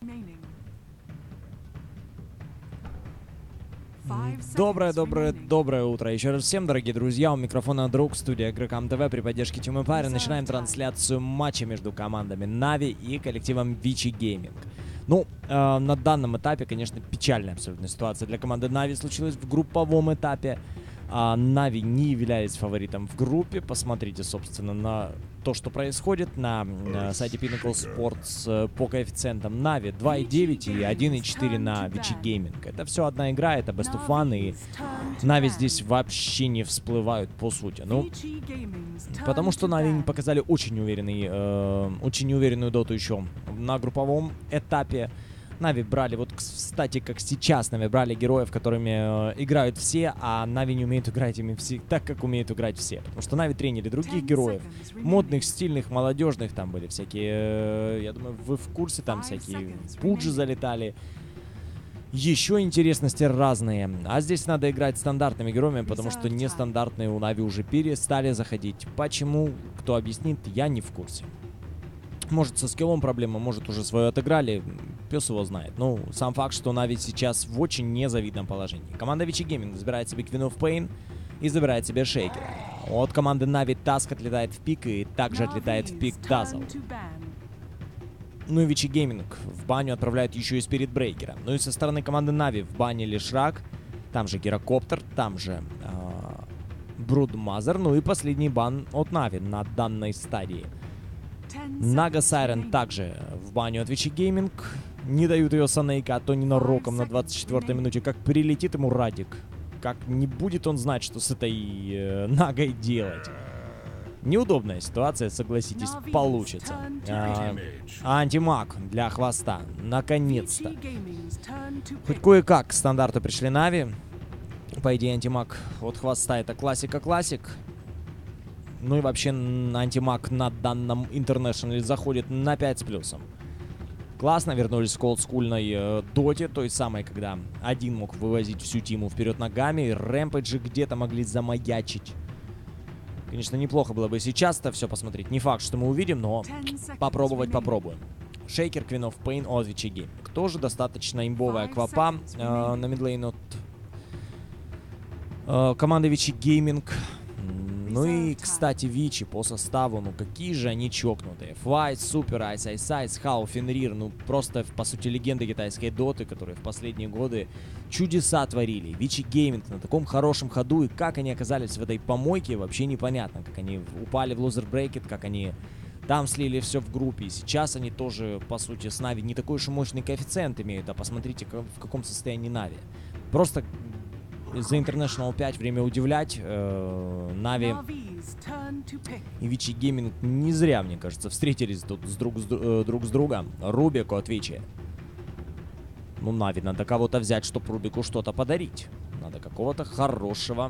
Доброе утро. Еще раз всем, дорогие друзья, у микрофона друг, студия Игрокам ТВ при поддержке Team Empire. Начинаем трансляцию матча между командами Na'Vi и коллективом Vici Gaming. Ну, на данном этапе, конечно, печальная абсолютно ситуация для команды Na'Vi случилась в групповом этапе. Na'Vi не являлись фаворитом в группе. Посмотрите, собственно, на то, что происходит на сайте Pinnacle Sports по коэффициентам Na'Vi 2.9 и 1.4 на Vici Gaming. Это все одна игра, это Best of One, и Na'Vi здесь вообще не всплывают по сути. Ну, потому что Na'Vi показали очень неуверенную доту еще на групповом этапе. Na'Vi брали, вот, кстати, как сейчас Na'Vi брали героев, которыми играют все, а Na'Vi не умеют играть ими все так, как умеют играть все. Потому что Na'Vi тренили других героев, модных, стильных, молодежных, там были всякие, я думаю, вы в курсе, там всякие пуджи залетали. Еще интересности разные. А здесь надо играть стандартными героями, потому что нестандартные у Na'Vi уже перестали заходить. Почему? Кто объяснит, я не в курсе. Может, со скиллом проблема, может, уже свое отыграли, пес его знает. Ну, сам факт, что Na'Vi сейчас в очень незавидном положении. Команда Vici Gaming забирает себе Queen of Pain и забирает себе Шейкера. От команды Na'Vi Task отлетает в пик и также отлетает в пик Dazzle. Ну и Vici Gaming в баню отправляют еще и Spirit Breaker. Ну и со стороны команды Na'Vi в бане Лишрак, там же Гирокоптер, там же Брудмазер. Ну и последний бан от Na'Vi на данной стадии. Нага Сайрен также в баню от Vici Gaming. Не дают ее Санейка, а то ненароком на 24-й минуте. Как прилетит ему Радик. Как не будет он знать, что с этой Нагой делать. Неудобная ситуация, согласитесь, получится. Антимаг для хвоста. Наконец-то. Хоть кое-как к стандарту пришли Na'Vi. По идее, антимаг от хвоста — это классика-классик. Ну и вообще антимаг на данном интернешнале заходит на 5 с плюсом. Классно, вернулись к олдскульной доте, той самой, когда один мог вывозить всю тиму вперед ногами, и рэмпэджи где-то могли замаячить. Конечно, неплохо было бы сейчас-то все посмотреть. Не факт, что мы увидим, но попробовать попробуем. Шейкер, Queen of Pain от Vici Gaming. Тоже достаточно имбовая аквапа на мидлейн от команды Vici Gaming. Ну и, кстати, Vici по составу, ну какие же они чокнутые. Фвайт, Супер, Айс, Хау, Фенрир, ну просто, по сути, легенды китайской доты, которые в последние годы чудеса творили. Vici Gaming на таком хорошем ходу, и как они оказались в этой помойке, вообще непонятно. Как они упали в лузер брейкет, как они там слили все в группе. И сейчас они тоже, по сути, с Na'Vi не такой уж и мощный коэффициент имеют, а посмотрите, в каком состоянии Na'Vi. Просто за International 5 время удивлять. Na'Vi и Vici Gaming не зря, мне кажется, встретились тут друг с другом. Рубику от Vici. Ну, Na'Vi надо кого-то взять, чтобы Рубику что-то подарить. Надо какого-то хорошего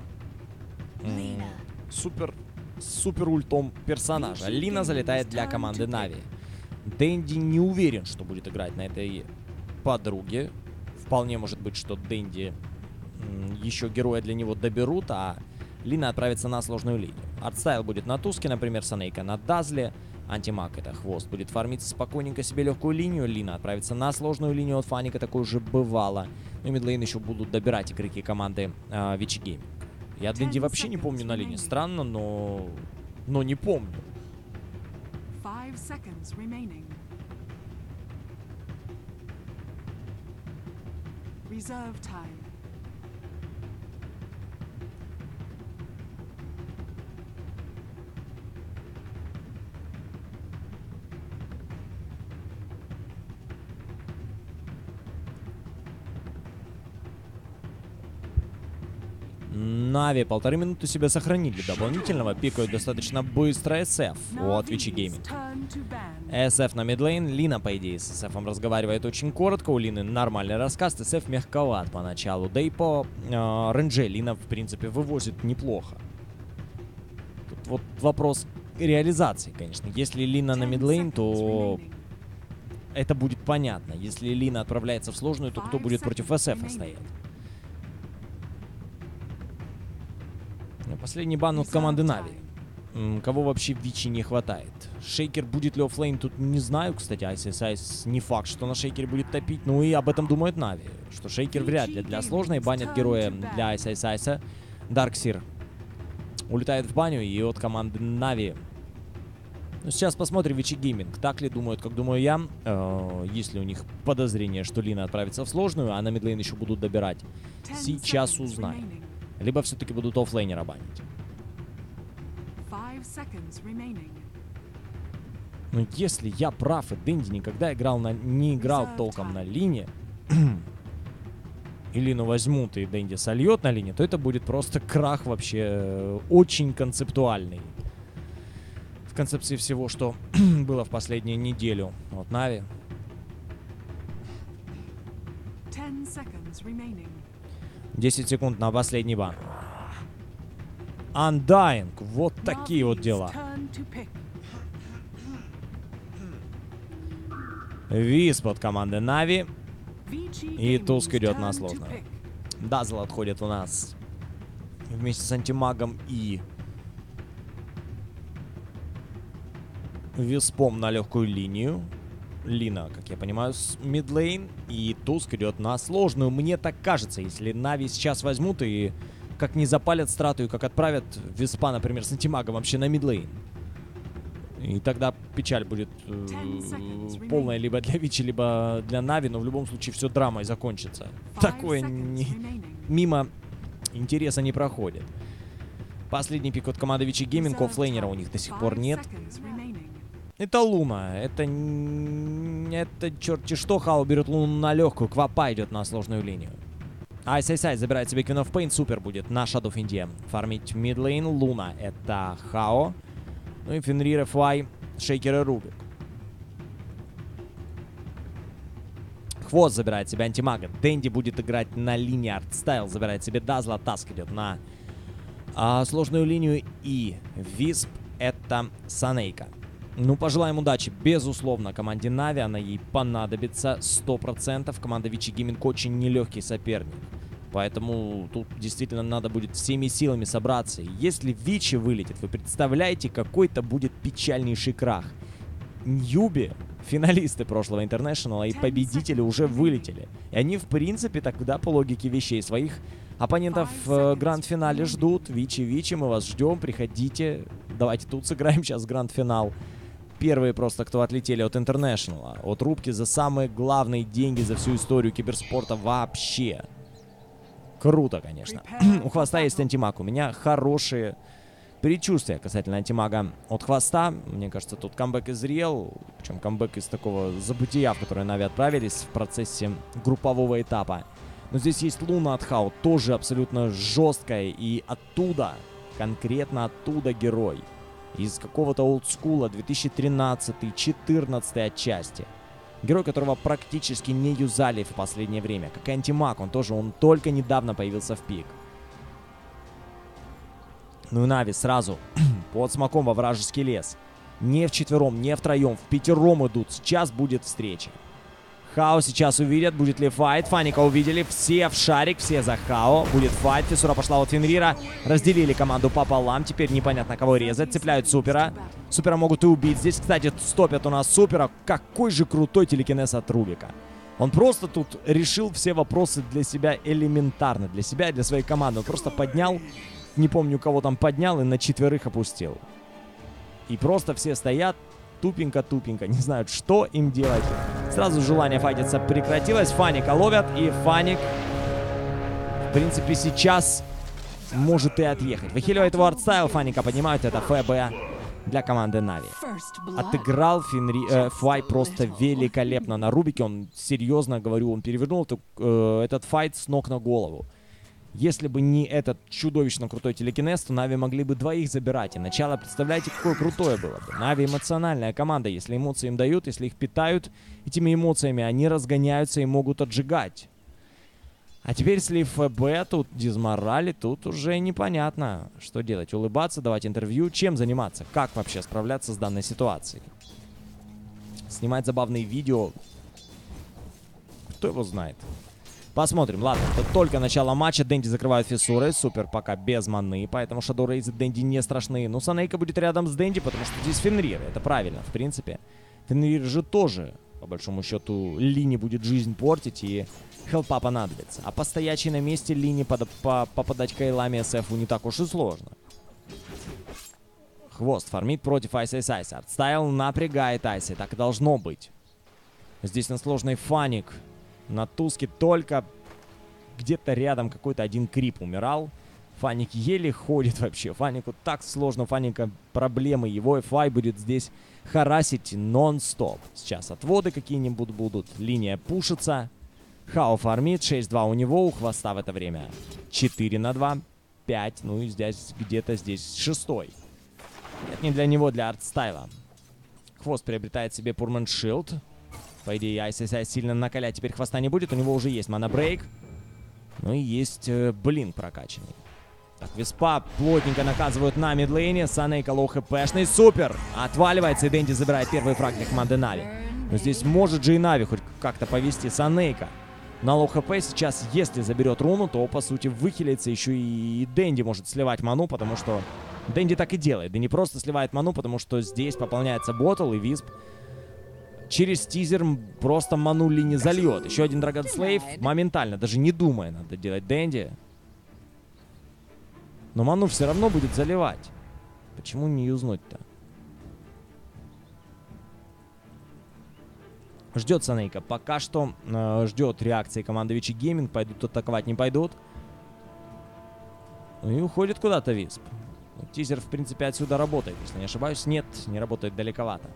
супер ультом персонажа. Лина залетает для команды Na'Vi. Дэнди не уверен, что будет играть на этой подруге. Вполне может быть, что Дэнди еще героя для него доберут, а Лина отправится на сложную линию. Артстайл будет на Туске, например, Санейка на Дазле. Антимаг — это хвост. Будет фармиться спокойненько себе легкую линию. Лина отправится на сложную линию от Фаника, такое уже бывало. Ну и мидлейн еще будут добирать игроки команды Vici Gaming. Я Дэнди вообще не помню на линии. Странно, но не помню. 5 seconds remaining. Reserve time. Na'Vi 1,5 минуты себя сохранили. Дополнительного пикают достаточно быстро SF от Vici Gaming. SF на мидлейн. Лина, по идее, с SF разговаривает очень коротко. У Лины нормальный рассказ. SF мягковат поначалу. Да и по рейнже Лина, в принципе, вывозит неплохо. Тут вот вопрос реализации, конечно. Если Лина на мидлейн, то это будет понятно. Если Лина отправляется в сложную, то кто будет против SF стоять? Последний бан от команды Na'Vi. Кого вообще Вичи не хватает? Шейкер будет ли оффлейн, тут не знаю, кстати. ISIS не факт, что на Шейкере будет топить. Ну и об этом думает Нави. Что Шейкер вряд ли для сложной банят героя для ISIS. Дарксир улетает в баню, и от команды Нави. Ну, сейчас посмотрим Вичи Гейминг. Так ли думают, как думаю я? Есть ли у них подозрение, что Лина отправится в сложную, а на мидлейн еще будут добирать? Сейчас узнаем. Либо все-таки будут оффлейнера банить. 5 seconds remaining. Но если я прав, и Дэнди никогда не играл толком на линии, и Лину возьмут, и Дэнди сольет на линии, то это будет просто крах вообще очень концептуальный. В концепции всего, что было в последнюю неделю. Вот Нави. 10 seconds remaining. 10 секунд на последний бан. Undying. Вот такие вот дела. Turn to pick. Висп от команды Нави. VG И Gaming's Туск идет на turn to сложную. pick. Дазл отходит у нас вместе с антимагом и Виспом на легкую линию. Лина, как я понимаю, с мидлейн. И Туск идет на сложную. Мне так кажется, если Нави сейчас возьмут и как не запалят страту, и как отправят Виспа, например, с антимагом вообще на мидлейн. И тогда печаль будет полная либо для Вичи, либо для Нави, но в любом случае все драмой закончится. 5 Такое seconds remaining. мимо интереса не проходит. Последний пик от команды Вичи Гейминг, оффлейнера у них до сих пор 5 нет. seconds remaining. Это Луна, это черти что, Хао берет Луну на легкую, Квапа идет на сложную линию. ISIS забирает себе Queen of Pain, супер будет на Shadow Fiend. Фармить мидлейн, Луна, это Хао. Ну и Фенрир, FY, Шейкер и Рубик. Хвост забирает себе антимага. Дэнди будет играть на линии артстайл. Забирает себе Дазла. Таск идет на сложную линию. И Висп это Санейка. Ну, пожелаем удачи. Безусловно, команде Нави она ей понадобится 100%. Команда Вичи Гейминг очень нелегкий соперник. Поэтому тут действительно надо будет всеми силами собраться. И если Вичи вылетит, вы представляете, какой-то будет печальнейший крах. Ньюби, финалисты прошлого Интернешнала и победители уже вылетели. И они, в принципе, тогда по логике вещей своих оппонентов в гранд-финале ждут. Вичи, мы вас ждем, приходите. Давайте тут сыграем сейчас гранд-финал. Первые просто, кто отлетели от Интернешнала, от рубки за самые главные деньги за всю историю киберспорта вообще. Круто, конечно. У Хвоста есть антимаг. У меня хорошие предчувствия касательно антимага от Хвоста. Мне кажется, тут камбэк изрел. Причем камбэк из такого забытия, в которое Нави отправились в процессе группового этапа. Но здесь есть Луна от Хао, тоже абсолютно жесткая. И оттуда, конкретно оттуда герой. Из какого-то олдскула 2013-2014 отчасти. Герой, которого практически не юзали в последнее время. Как и антимаг, он только недавно появился в пик. Ну и Нави сразу под смоком во вражеский лес. Не вчетвером, не втроем, впятером идут. Сейчас будет встреча. Хао сейчас увидят, будет ли файт. Фаника увидели, все в шарик, все за Хао. Будет файт, фиссура пошла от Фенрира. Разделили команду пополам, теперь непонятно кого резать. Цепляют Супера. Супера могут и убить. Здесь, кстати, стопят у нас Супера. Какой же крутой телекинез от Рубика. Он просто тут решил все вопросы для себя элементарно. Для себя и для своей команды. Он просто поднял, не помню кого там поднял, и на четверых опустил. И просто все стоят. Тупенько-тупенько, не знают, что им делать. Сразу желание файтиться прекратилось. Фаника ловят, и Фаник, в принципе, сейчас может и отъехать. Выхиливает его артстайл, Фаника поднимают, это ФБ для команды Нави. Отыграл Фай просто великолепно на Рубике. Он, серьезно говорю, он перевернул этот файт с ног на голову. Если бы не этот чудовищно крутой телекинез, то Нави могли бы двоих забирать. И начало, представляете, какое крутое было бы. Нави эмоциональная команда. Если эмоции им дают, если их питают этими эмоциями, они разгоняются и могут отжигать. А теперь слив ФБ, тут дизморали, тут уже непонятно, что делать. Улыбаться, давать интервью, чем заниматься, как вообще справляться с данной ситуацией. Снимать забавные видео, кто его знает. Посмотрим. Ладно, это только начало матча. Дэнди закрывают фиссуры. Супер пока без маны, поэтому Shadow Raze и Дэнди не страшны. Но Санейка будет рядом с Дэнди, потому что здесь Фенрир. Это правильно, в принципе. Фенрир же тоже, по большому счету, Лини будет жизнь портить, и хелпа понадобится. А по стоячей на месте Лини попадать кейлами СФу не так уж и сложно. Хвост фармит против Айса. Артстайл напрягает Айси. Так и должно быть. Здесь на сложной Фаник. На Туске только где-то рядом какой-то один крип умирал. Фаник еле ходит вообще. Фанику так сложно. Фаника проблемы. Его FI будет здесь харасить нон-стоп. Сейчас отводы какие-нибудь будут. Линия пушится. Хао фармит. 6-2 у него. У Хвоста в это время 4-2. 5. Ну и здесь где-то здесь 6. Это не для него, для Артстайла. Хвост приобретает себе Пурман Шилд. По идее, Айс сильно накалять теперь Хвоста не будет. У него уже есть мана-брейк. Ну и есть блин прокачанный. Так, Виспа плотненько наказывают на мидлейне. Санейка лоу хпшный. Супер! Отваливается, и Дэнди забирает первый фраг для команды Нави. Но здесь может же и Нави хоть как-то повести. Санейка на лоу хп сейчас, если заберет руну, то, по сути, выхилится. Еще и Дэнди может сливать ману, потому что Дэнди так и делает. Да не просто сливает ману, потому что здесь пополняется ботл, и Висп через тизер просто ману Лини зальет. Еще один Драгон Слейв моментально, даже не думая, надо делать Дэнди. Но ману все равно будет заливать. Почему не юзнуть-то? Ждет Санейка. Пока что ждет реакции команды Вичи Гейминг. Пойдут атаковать, не пойдут. Ну и уходит куда-то Висп. Тизер, в принципе, отсюда работает, если не ошибаюсь. Нет, не работает, далековато.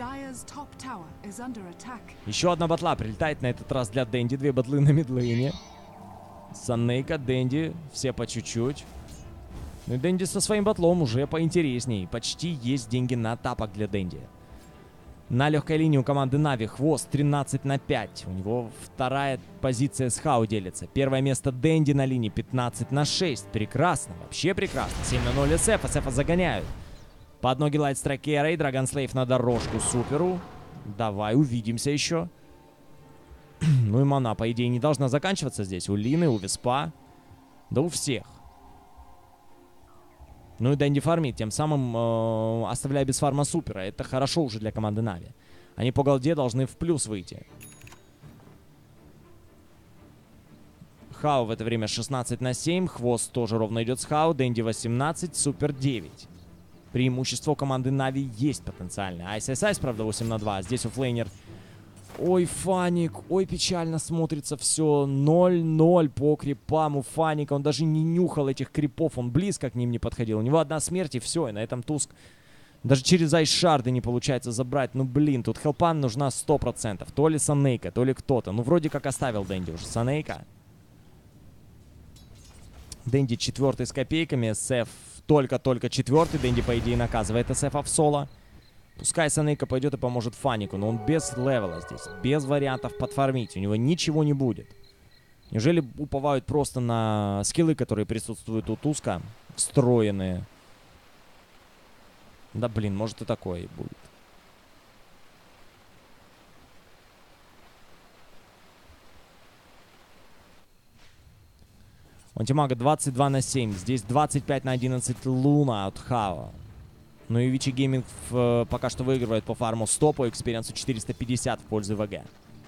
Еще одна батла прилетает на этот раз для Дэнди. 2 батлы на мидлейне. Санейка, Дэнди, все по чуть-чуть. Ну и Дэнди со своим батлом уже поинтересней. Почти есть деньги на тапок для Дэнди. На легкой линии у команды Нави Хвост 13-5. У него вторая позиция с Хау делится. Первое место Дэнди на линии 15-6. Прекрасно, вообще прекрасно. 7-0 СФ. СФа загоняют. Под ноги Лайтстрайкера и Драгонслейв на дорожку Суперу. Давай, увидимся еще. Ну и мана, по идее, не должна заканчиваться здесь. У Лины, у Виспа. Да у всех. Ну и Дэнди фармит, тем самым оставляя без фарма Супера. Это хорошо уже для команды Нави. Они по голде должны в плюс выйти. Хау в это время 16-7. Хвост тоже ровно идет с Хау. Дэнди 18, Супер 9. Преимущество у команды Нави есть потенциально. Айс, правда, 8-2. Здесь у флейнер. Ой, Фаник. Ой, печально смотрится все. 0-0 по крипам у Фаника. Он даже не нюхал этих крипов. Он близко к ним не подходил. У него одна смерть и все. И на этом Туск даже через айс-шарды не получается забрать. Ну, блин, тут хелпан нужна 100%. То ли Санейка, то ли кто-то. Ну, вроде как оставил Дэнди уже Санейка. Дэнди 4-й с копейками. СФ только-только 4-й. Дэнди, по идее, наказывает СФа в соло. Пускай Санейка пойдет и поможет Фанику, но он без левела здесь, без вариантов подфармить. У него ничего не будет. Неужели уповают просто на скиллы, которые присутствуют у Туска, встроенные? Да блин, может и такое и будет. Антимага 22-7. Здесь 25-11 Луна от Хао. Ну и Вичи Гейминг пока что выигрывает по фарму 100, по экспириенсу 450 в пользу ВГ.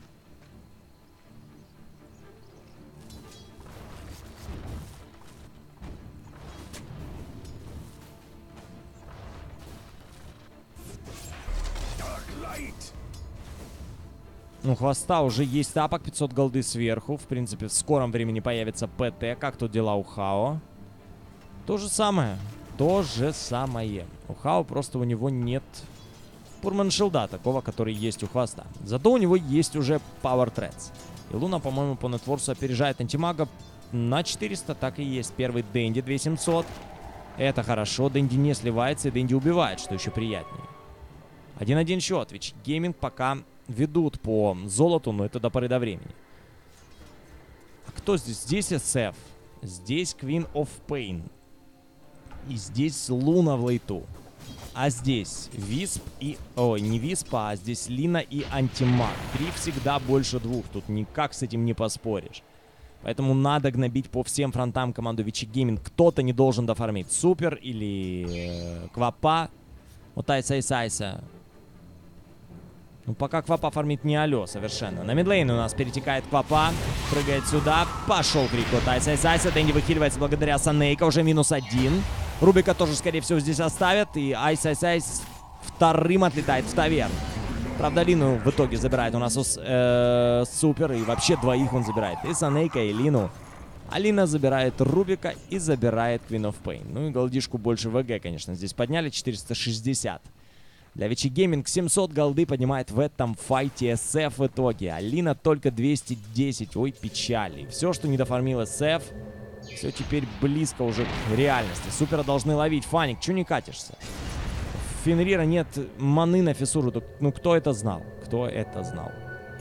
Ну, Хвоста уже есть тапок, 500 голды сверху. В принципе, в скором времени появится ПТ. Как тут дела у Хао? То же самое. То же самое. У Хао просто у него нет Пурман Шилда, такого, который есть у Хвоста. Зато у него есть уже Power Threads. И Луна, по-моему, по нетворсу опережает антимага на 400. Так и есть. Первый Дэнди 2700. Это хорошо. Дэнди не сливается, и Дэнди убивает, что еще приятнее. 1-1 счет. Вичи Гейминг пока ведут по золоту, но это до поры до времени. А кто здесь? Здесь SF. Здесь Queen of Pain. И здесь Луна в лейту. А здесь Висп и... Ой, не Висп, а здесь Лина и Антимаг. 3 всегда больше 2. Тут никак с этим не поспоришь. Поэтому надо гнобить по всем фронтам команду Вичи Гейминг. Кто-то не должен дофармить. Супер или Квапа. Вот Айса. Ну, пока Квапа фармит не алё совершенно. На мидлейне у нас перетекает Квапа. Прыгает сюда. Пошел крик от Айса. Дэнди выхиливается благодаря Санейка. Уже -1. Рубика тоже, скорее всего, здесь оставят. И Айс вторым отлетает в таверну. Правда, Лину в итоге забирает у нас Супер. И вообще двоих он забирает. И Санейка, и Лину. Алина забирает Рубика и забирает Queen of Pain. Ну и голдишку больше ВГ, конечно, здесь подняли. 460. Для Вичи Гейминг 700 голды поднимает в этом файте СФ в итоге. Алина только 210. Ой, печали. Все, что не дофармил СФ, все теперь близко уже к реальности. Супера должны ловить. Фаник, чё не катишься? Фенрира нет маны на фиссуру. Ну, кто это знал? Кто это знал?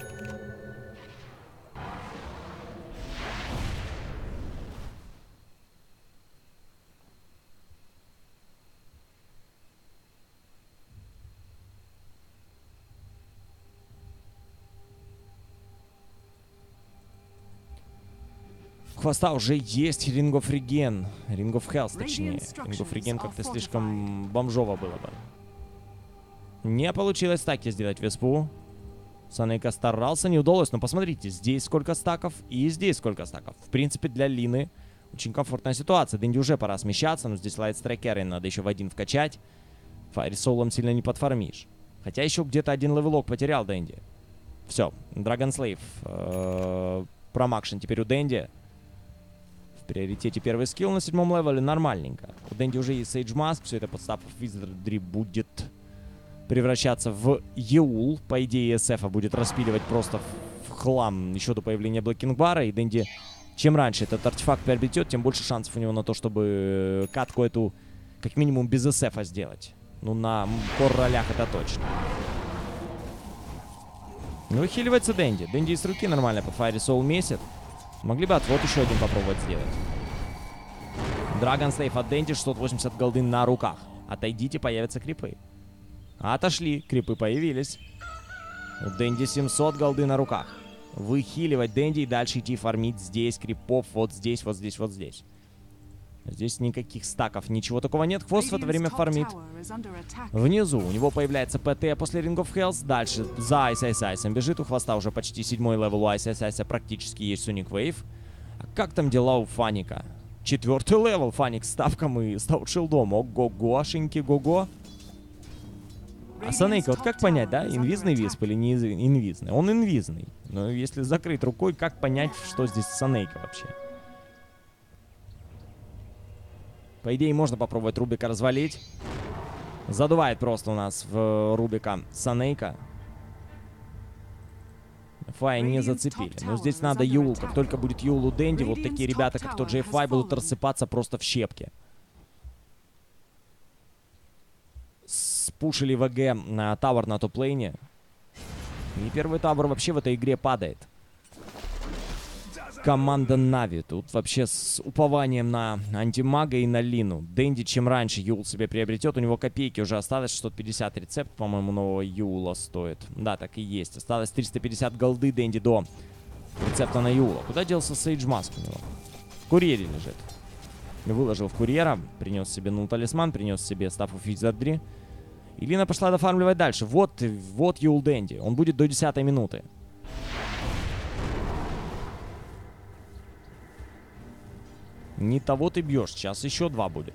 У Хвоста уже есть Ring of Regen. Ring of Health, точнее. Ring of Regen как-то слишком бомжово было бы. Не получилось таки сделать Веспу. Санейка старался, не удалось. Но посмотрите, здесь сколько стаков и здесь сколько стаков. В принципе, для Лины очень комфортная ситуация. Дэнди уже пора смещаться, но здесь Лайтстрайкеры надо еще в один вкачать. Файрсоулом сильно не подфармишь. Хотя еще где-то один левелок потерял Дэнди. Все, Dragon Slave. Промакшен теперь у Дэнди. В приоритете первый скилл на 7-м левеле, нормальненько. У Дэнди уже есть Sage Mask, все это подстав Wizardry будет превращаться в Еул. По идее, СФ будет распиливать просто в хлам еще до появления Блэкинг-бара. И Дэнди, чем раньше этот артефакт приобретет, тем больше шансов у него на то, чтобы катку эту как минимум без СФа сделать. Ну, на кор-ролях это точно. Ну, выхиливается Дэнди. Дэнди из руки нормально под Fiery Soul месяц. Могли бы отвод еще один попробовать сделать. Dragon Slave от Дэнди, 680 голды на руках. Отойдите, появятся крипы. Отошли, крипы появились. У Дэнди 700 голды на руках. Выхиливать Дэнди и дальше идти фармить здесь крипов, вот здесь, вот здесь, вот здесь. Здесь никаких стаков, ничего такого нет. Хвост в это время фармит внизу. У него появляется ПТ после Ring of Health. Дальше за Айсом бежит. У Хвоста уже почти 7-й левел. У Айса практически есть Sonic Wave. А как там дела у Фаника? 4-й левел. Фаник с ставком и стаут-шилдом. Ого-гошеньки, го-го. А Санейка, вот как понять, да? Инвизный висп или не инвизный? Он инвизный. Но если закрыть рукой, как понять, что здесь Санейка вообще? По идее, можно попробовать Рубика развалить. Задувает просто у нас в Рубика Санейка. Фай не зацепили. Но здесь надо Юл. Как только будет Юл у Дэнди, вот такие ребята, как тот же Фай, будут рассыпаться просто в щепки. Спушили ВГ на тавер на топ-лейне. И первый тавер вообще в этой игре падает. Команда Нави. Тут вообще с упованием на антимага и на Лину. Дэнди чем раньше Юл себе приобретет. У него копейки уже осталось. 650 рецепт, по-моему, нового Юла стоит. Да, так и есть. Осталось 350 голды Дэнди до рецепта на Юла. Куда делся Сейдж Маск у него? В курьере лежит. Выложил в курьера. Принес себе талисман. Принес себе стаф of Wizardry. И Лина пошла дофармливать дальше. Вот Юл Дэнди. Он будет до 10-й минуты. Не того ты бьешь. Сейчас еще 2 будет.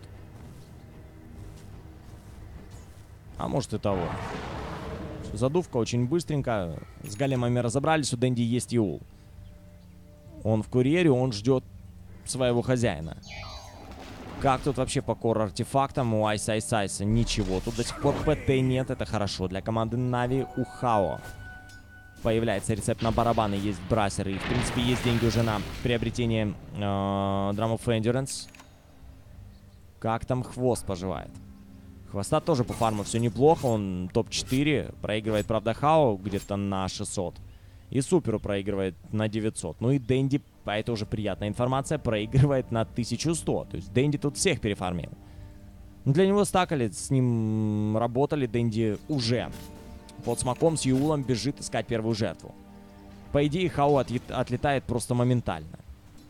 А может и того. Задувка очень быстренько. С големами разобрались. У Дэнди есть Юл. Он в курьере. Он ждет своего хозяина. Как тут вообще по кор-артефактам у Айса? Ничего. Тут до сих пор ПТ нет. Это хорошо. Для команды Нави у Хао появляется рецепт на барабаны, есть брасеры. И, в принципе, есть деньги уже на приобретение Drum of Endurance. Как там Хвост поживает? Хвоста тоже по фарму все неплохо. Он топ-4. Проигрывает, правда, Хао где-то на 600. И Суперу проигрывает на 900. Ну и Дэнди, а это уже приятная информация, проигрывает на 1100. То есть Дэнди тут всех перефармил. Для него стакали, с ним работали. Дэнди уже под смоком с Юлом бежит искать первую жертву. По идее, Хао отлетает просто моментально.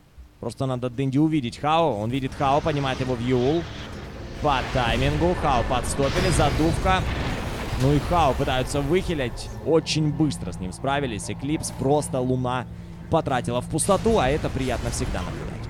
Просто надо Дэнди увидеть Хао. Он видит Хао, понимает его в Юл. По таймингу. Хао подстопили. Задувка. Ну и Хао пытаются выхилять. Очень быстро с ним справились. Эклипс просто Луна потратила в пустоту, а это приятно всегда наблюдать.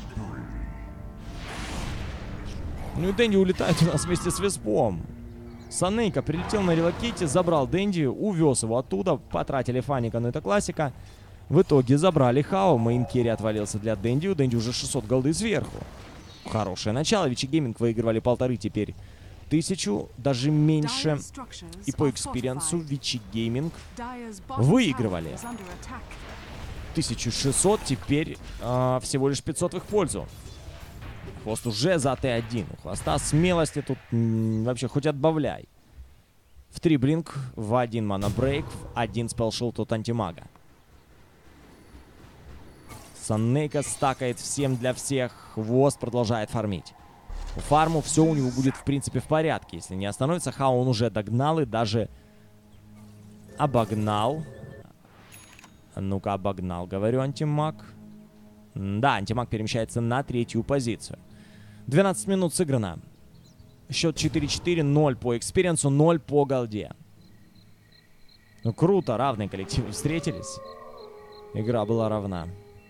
Ну и Дэнди улетает у нас вместе с Веспом. Санейка прилетел на релокейте, забрал Дэнди, увез его оттуда. Потратили Фаника, но это классика. В итоге забрали Хао. Мейн-керри отвалился для Дэнди. У Дэнди уже 600 голды сверху. Хорошее начало. Вичи Гейминг выигрывали 1500, теперь 1000, даже меньше. И по экспириенсу Вичи Гейминг выигрывали 1600, теперь всего лишь 500 в их пользу. Хвост уже за Т1. У Хвоста смелости тут вообще хоть отбавляй. В 3 блинк, в 1 мана-брейк, в 1 спелшилд от антимага. Санейка стакает всем для всех. Хвост продолжает фармить. По фарму все у него будет в принципе в порядке. Если не остановится, Хао он уже догнал и даже обогнал. Ну-ка, обогнал, говорю, антимаг. Да, антимаг перемещается на 3-ю позицию. 12 минут сыграно. Счет 4-4, 0 по экспириенсу, 0 по голде. Ну круто, равные коллективы встретились. Игра была равна.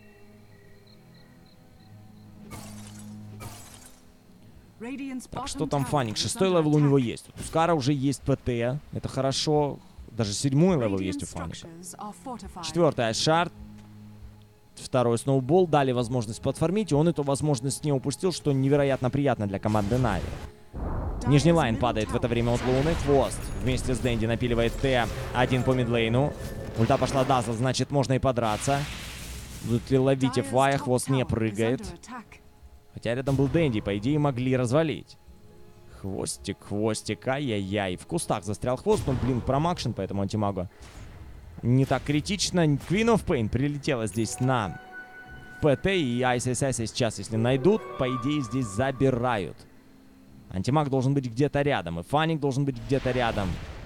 Так, что там Фаник? 6-й левел у него есть. У Скара уже есть ПТ. Это хорошо. Даже 7-й левел есть у Фаника. 4-й Айшард. 2-й Сноубол. Дали возможность подфармить. И он эту возможность не упустил, что невероятно приятно для команды Нави. Нижний лайн падает в это время от Луны. Хвост вместе с Дэнди напиливает Т1 по мидлейну. Ульта пошла Дазл, значит можно и подраться. Будут ли ловить Фвая? Хвост не прыгает. Хотя рядом был Дэнди, по идее могли развалить. Хвостик, хвостик, ай-яй-яй. В кустах застрял хвост, но, блин, промакшен, поэтому антимагу не так критично. Queen of Pain прилетела здесь на ПТ, и ISS сейчас, если найдут, по идее здесь забирают. Антимаг должен быть где-то рядом, и Фаник должен быть где-то рядом.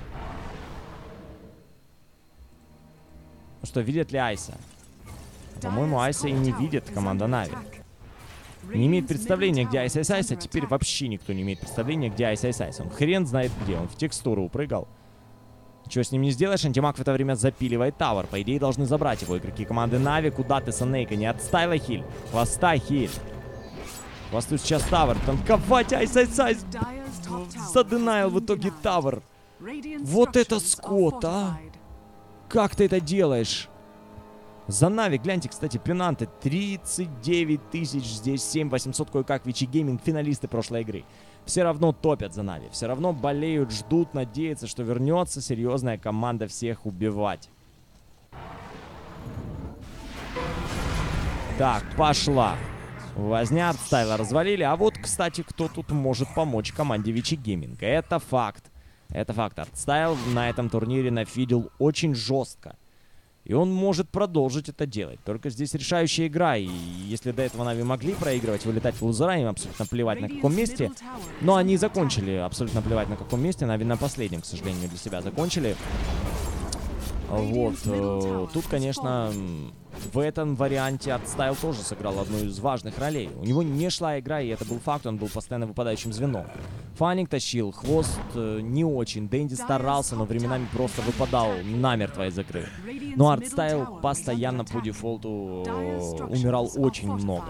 Ну что, видят ли Айса? По-моему, Айса и не видит команда Нави. Не имеет представления, где Айс. Теперь вообще никто не имеет представления, где Айс. Он хрен знает где. Он в текстуру упрыгал. Ничего с ним не сделаешь. Антимаг в это время запиливает тавер. По идее, должны забрать его игроки команды Нави. Куда ты, Санейка? Не отстайла хиль. Хвоста хиль. Хвосту сейчас тавер. Танковать Айс. Заденайл в итоге тавер. Вот это скот, а! Как ты это делаешь? За Нави, гляньте, кстати, пенанты 39 тысяч, здесь 7800 кое-как, Вичи Гейминг, финалисты прошлой игры. Все равно топят за Нави, все равно болеют, ждут, надеются, что вернется серьезная команда всех убивать. Так, пошла. Возня, артстайла развалили, а вот, кстати, кто тут может помочь команде Вичи Гейминг. Это факт. Это факт. Артстайл на этом турнире нафидел очень жестко. И он может продолжить это делать. Только здесь решающая игра. И если до этого Нави могли проигрывать, вылетать в лузера, им абсолютно плевать на каком месте. Но они закончили абсолютно плевать на каком месте. Нави на последнем, к сожалению, для себя закончили. Вот. Тут, конечно, в этом варианте Артстайл тоже сыграл одну из важных ролей. У него не шла игра, и это был факт. Он был постоянно выпадающим звеном. Фаник тащил, хвост не очень. Дэнди старался, но временами просто выпадал намертво из игры. Но Артстайл постоянно по дефолту умирал очень много.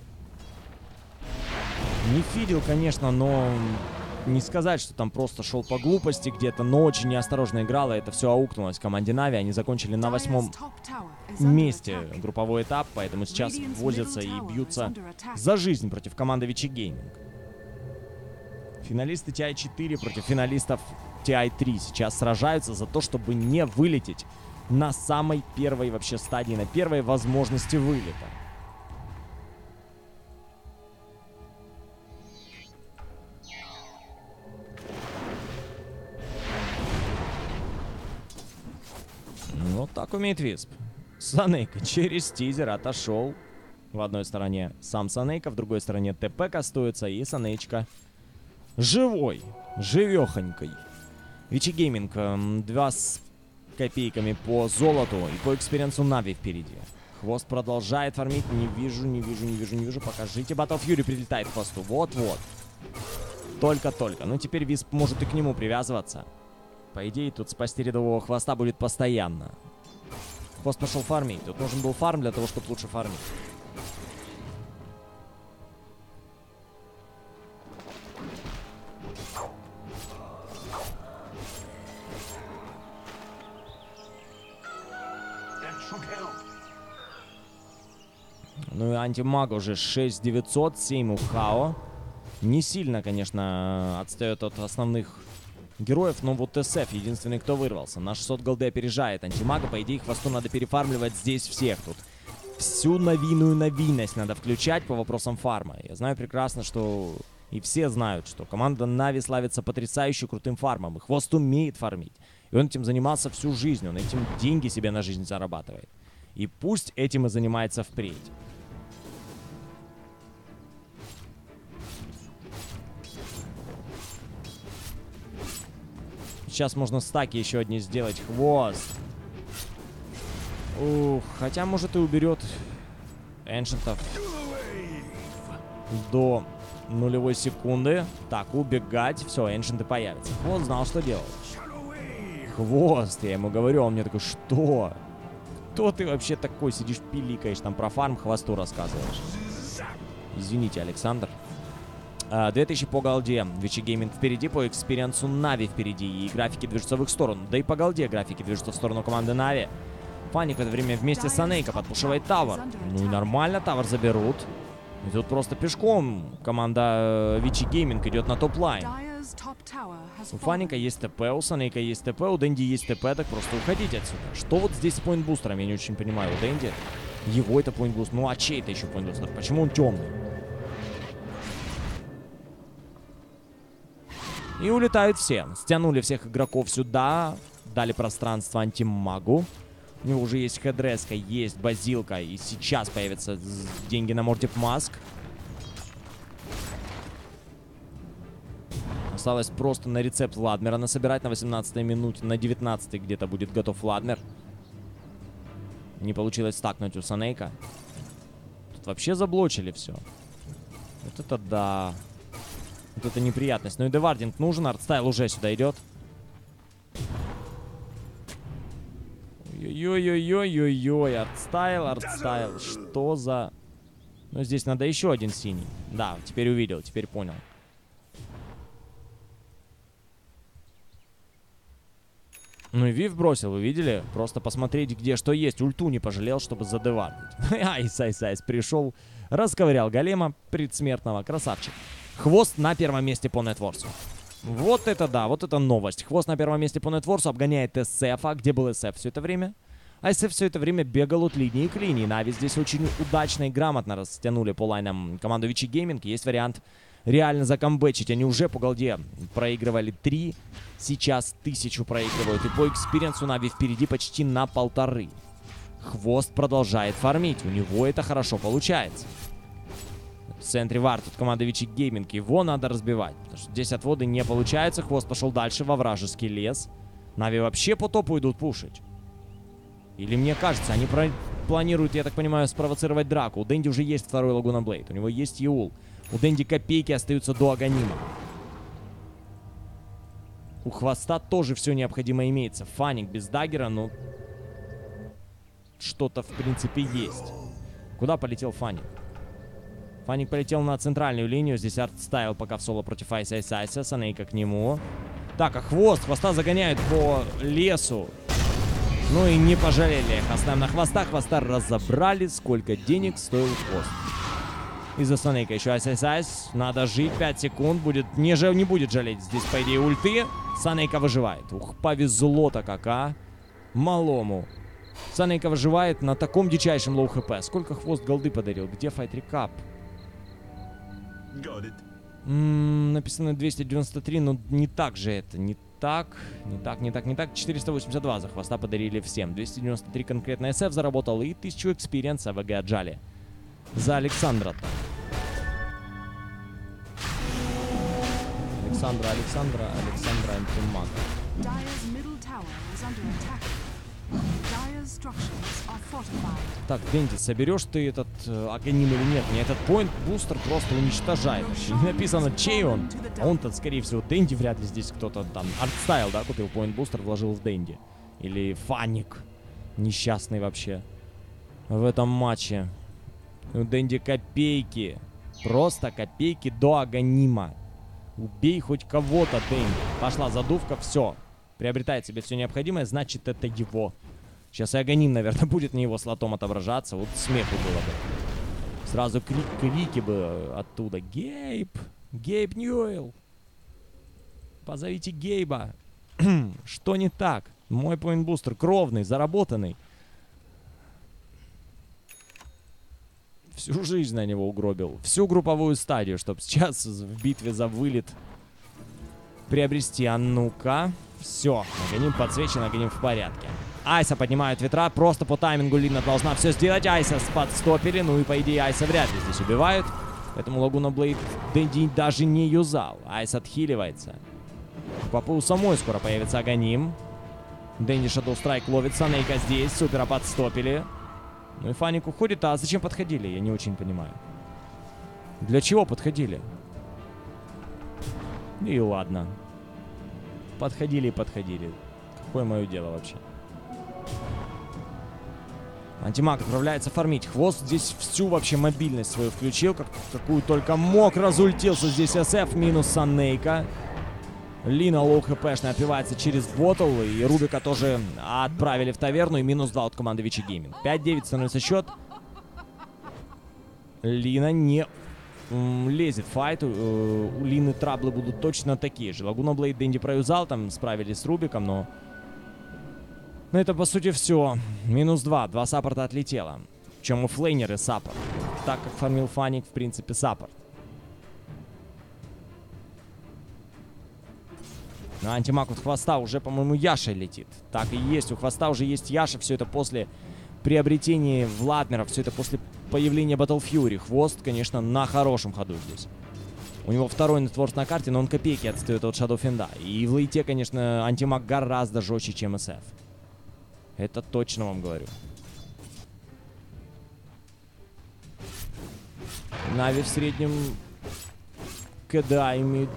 Не фидел, конечно, но не сказать, что там просто шел по глупости где-то, но очень неосторожно играл, и это все аукнулось в команде Нави. Они закончили на 8-м месте групповой этап, поэтому сейчас возятся и бьются за жизнь против команды Вичи Гейминг. Финалисты TI4 против финалистов TI3 сейчас сражаются за то, чтобы не вылететь на самой первой вообще стадии, на первой возможности вылета. Вот так умеет Висп. Санейка через тизер отошел. В одной стороне сам Санейка, в другой стороне ТП кастуется, и Санейчка живой, живехонькой. Вичи Гейминг 2 с копейками по золоту и по экспириенсу Нави впереди. Хвост продолжает фармить. Не вижу. Покажите. Battle Fury прилетает к хвосту. Вот-вот. Только-только. Ну, теперь Висп может и к нему привязываться. По идее, тут спасти рядового хвоста будет постоянно. Хвост пошел фармить. Тут нужен был фарм для того, чтобы лучше фармить. Ну и антимаг уже 6900, 7 у Хао. Не сильно, конечно, отстает от основных героев, но вот СФ единственный, кто вырвался. На 600 голды опережает антимага. По идее, хвосту надо перефармливать здесь всех тут. Всю навийность надо включать по вопросам фарма. Я знаю прекрасно, что... И все знают, что команда Нави славится потрясающе крутым фармом. И хвост умеет фармить. И он этим занимался всю жизнь. Он этим деньги себе на жизнь зарабатывает. И пусть этим и занимается впредь. Сейчас можно стаки еще одни сделать. Хвост. Ух, хотя, может, и уберет эншентов до 0,1 секунды. Так, убегать. Все, эншенты появятся. Хвост знал, что делал. Хвост, я ему говорю, он мне такой, что? Кто ты вообще такой? Сидишь, пиликаешь, там про фарм хвосту рассказываешь. Извините, Александр. 2000 по голде. Вичи Гейминг впереди, по экспириенсу Нави впереди. И графики движутся в их сторону. Да и по голде графики движутся в сторону команды Нави. Фаник в это время вместе с Анейко подпушивает тавер. Ну и нормально, тавер заберут. И тут просто пешком команда Вичи Гейминг идет на топ-лайн. У Фаника есть ТП, у Санейка есть ТП, у Дэнди есть ТП, так просто уходите отсюда. Что вот здесь с поинт-бустером, я не очень понимаю. У Дэнди его это поинт-буст. Ну а чей это еще поинт-бустер? Почему он темный? И улетают все. Стянули всех игроков сюда. Дали пространство антимагу. У него уже есть хедреска, есть базилка. И сейчас появятся деньги на Мортип Маск. Осталось просто на рецепт Владмера насобирать на 18-й минуте. На 19-й где-то будет готов Владмер. Не получилось стакнуть у Санейка. Тут вообще заблочили все. Вот это да. Вот это неприятность. Ну и девардинг нужен. Артстайл уже сюда идет. Ой-ой-ой-ой-ой-ой. Артстайл. Что за... Ну здесь надо еще один синий. Да, теперь увидел, теперь понял. Ну и Вив бросил, вы видели? Просто посмотреть, где что есть. Ульту не пожалел, чтобы задевардить. Айс пришел, расковырял голема предсмертного. Красавчик. Хвост на первом месте по нетворсу. Вот это да, вот это новость. Хвост на первом месте по нетворсу обгоняет СФа. Где был СФ все это время? А СФ все это время бегал от линии к линии. Нави здесь очень удачно и грамотно растянули по лайнам команду Вичи Гейминг. Есть вариант реально закомбэчить. Они уже по голде проигрывали 3. Сейчас 1000 проигрывают. И по экспириенсу Нави впереди почти на 1,5. Хвост продолжает фармить. У него это хорошо получается. В центре вард тут команда Вичи Гейминг. Его надо разбивать. Потому что здесь отводы не получается. Хвост пошел дальше во вражеский лес. Нави вообще по топу идут пушить. Или мне кажется, они планируют, я так понимаю, спровоцировать драку. У Дэнди уже есть второй Лагуна Блейд. У него есть Юл. У Дэнди копейки остаются до Аганима. У Хвоста тоже все необходимое имеется. Фаник без даггера, но... Что-то, в принципе, есть. Куда полетел Фаник? Фаник полетел на центральную линию. Здесь Артстайл пока в соло против Айса. Санейка к нему. Так, а Хвоста загоняют по лесу. Ну и не пожалели. Оставим на Хвоста. Хвоста разобрали. Сколько денег стоил Хвост. Из-за Санейка еще Айс. Надо жить. 5 секунд. Не будет жалеть. Здесь, по идее, ульты. Санейка выживает. Ух, повезло-то как, а. Малому. Санейка выживает на таком дичайшем лоу хп. Сколько Хвост голды подарил? Где файт рекап? Написано 293, но не так же это. Не так. 482 за Хвоста подарили всем. 293 конкретно СФ заработал и 1000 экспириенса ВГ отжали. За Александра-то. Александра антимаг. Dire's structures are fortified. Так, Дэнди, соберешь ты этот Аганим или нет? Мне этот поинт-бустер просто уничтожает. Не написано, чей он. А он-то, скорее всего, Дэнди, вряд ли здесь кто-то там. Артстайл, да, купил поинт-бустер, вложил в Дэнди. Или Фаник. Несчастный вообще. В этом матче. У Дэнди копейки. Просто копейки до Аганима. Убей хоть кого-то, Дэнди. Пошла задувка, все. Приобретает себе все необходимое, значит, это его. Сейчас и Аганим, наверное, будет на его слотом отображаться. Вот смеху было бы. Сразу крики бы оттуда. Гейб! Гейб Ньюэлл! Позовите Гейба. Что не так? Мой поинт-бустер кровный, заработанный. Всю жизнь на него угробил. Всю групповую стадию, чтобы сейчас в битве за вылет приобрести. А ну-ка. Все. Аганим подсвечен, Аганим в порядке. Айса поднимает ветра. Просто по таймингу Лина должна все сделать. Айса подстопили. Ну и по идее Айса вряд ли здесь убивают. Поэтому Лагуна Блейд Дэнди даже не юзал. Айс отхиливается. Попы у самой скоро появится Аганим. Дэнди Shadow Strike ловится. Нейка здесь. Супера подстопили. Ну и Фаник уходит. А зачем подходили? Я не очень понимаю. Для чего подходили? И ладно. Подходили и подходили. Какое мое дело вообще? Антимаг отправляется фармить. Хвост здесь всю вообще мобильность свою включил. Какую только мог. Разультился здесь СФ. Минус Саннейка. Лина лоу хпшная опивается через ботл. И Рубика тоже отправили в таверну. И минус 2 от команды Вичи Гейминг. 5-9 становится счет. Лина не лезет в файт. У Лины траблы будут точно такие же. Лагуна Блейд Дэнди проюзал. Там справились с Рубиком, но... Ну это по сути все. Минус 2. 2 саппорта отлетело. Причем у флейнеры саппорт. Так как фармил Фаник, в принципе, саппорт. На антимаг от хвоста уже, по-моему, Яша летит. Так и есть. У хвоста уже есть Яша. Все это после приобретения Владмера. Все это после появления Battle Fury. Хвост, конечно, на хорошем ходу здесь. У него второй нетворс на карте, но он копейки отстает от Shadow Fiend. И в лейте, конечно, антимаг гораздо жестче, чем СФ. Это точно вам говорю. Нави в среднем КДА имеют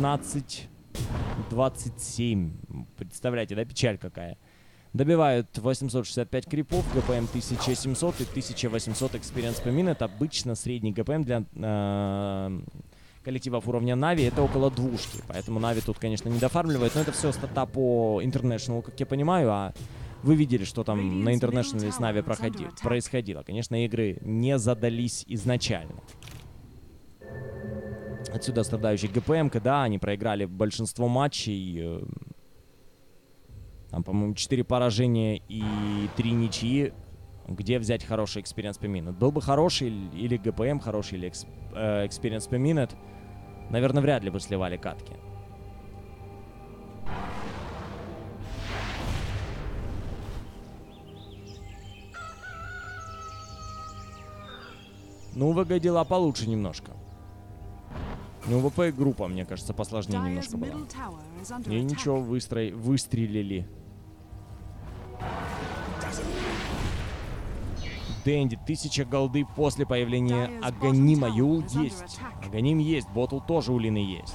19-27. Представляете, да, печаль какая. Добивают 865 крипов, ГПМ 1700 и 1800 experience per minute. Обычно средний ГПМ для коллективов уровня Нави это около двушки. Поэтому Нави тут, конечно, не дофармливает. Но это все стата по International, как я понимаю. А вы видели, что там на International с Нави происходило. Конечно, игры не задались изначально. Отсюда страдающий ГПМ, да, они проиграли большинство матчей. Там, по-моему, 4 поражения и 3 ничьи. Где взять хороший experience per minute? Был бы хороший или ГПМ хороший, или experience per minute. Наверное, вряд ли бы сливали катки. Ну, ВГ дела получше немножко. Ну, ВП группа, мне кажется, посложнее немножко была. И ничего, выстрелили. Дэнди, 1000 голды после появления Аганима. Юл есть. Аганим есть. Ботл тоже у Лины есть.